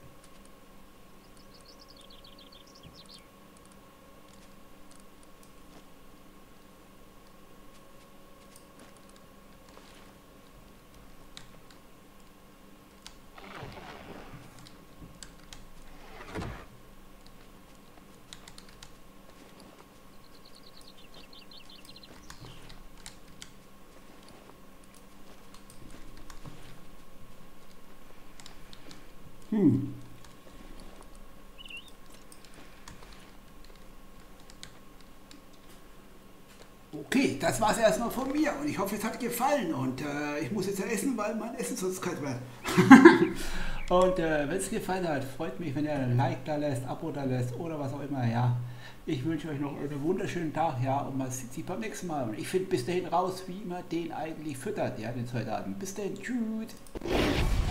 Okay, das war es erstmal von mir und ich hoffe, es hat gefallen und ich muss jetzt essen, weil mein Essen sonst kalt wird. Und wenn es gefallen hat, freut mich, wenn ihr ein Like da lässt, Abo da lässt oder was auch immer, ja. Ich wünsche euch noch einen wunderschönen Tag, ja, und man sieht sich beim nächsten Mal. Und ich finde bis dahin raus, wie man den eigentlich füttert, ja, den Soldaten. Bis dahin, tschüss.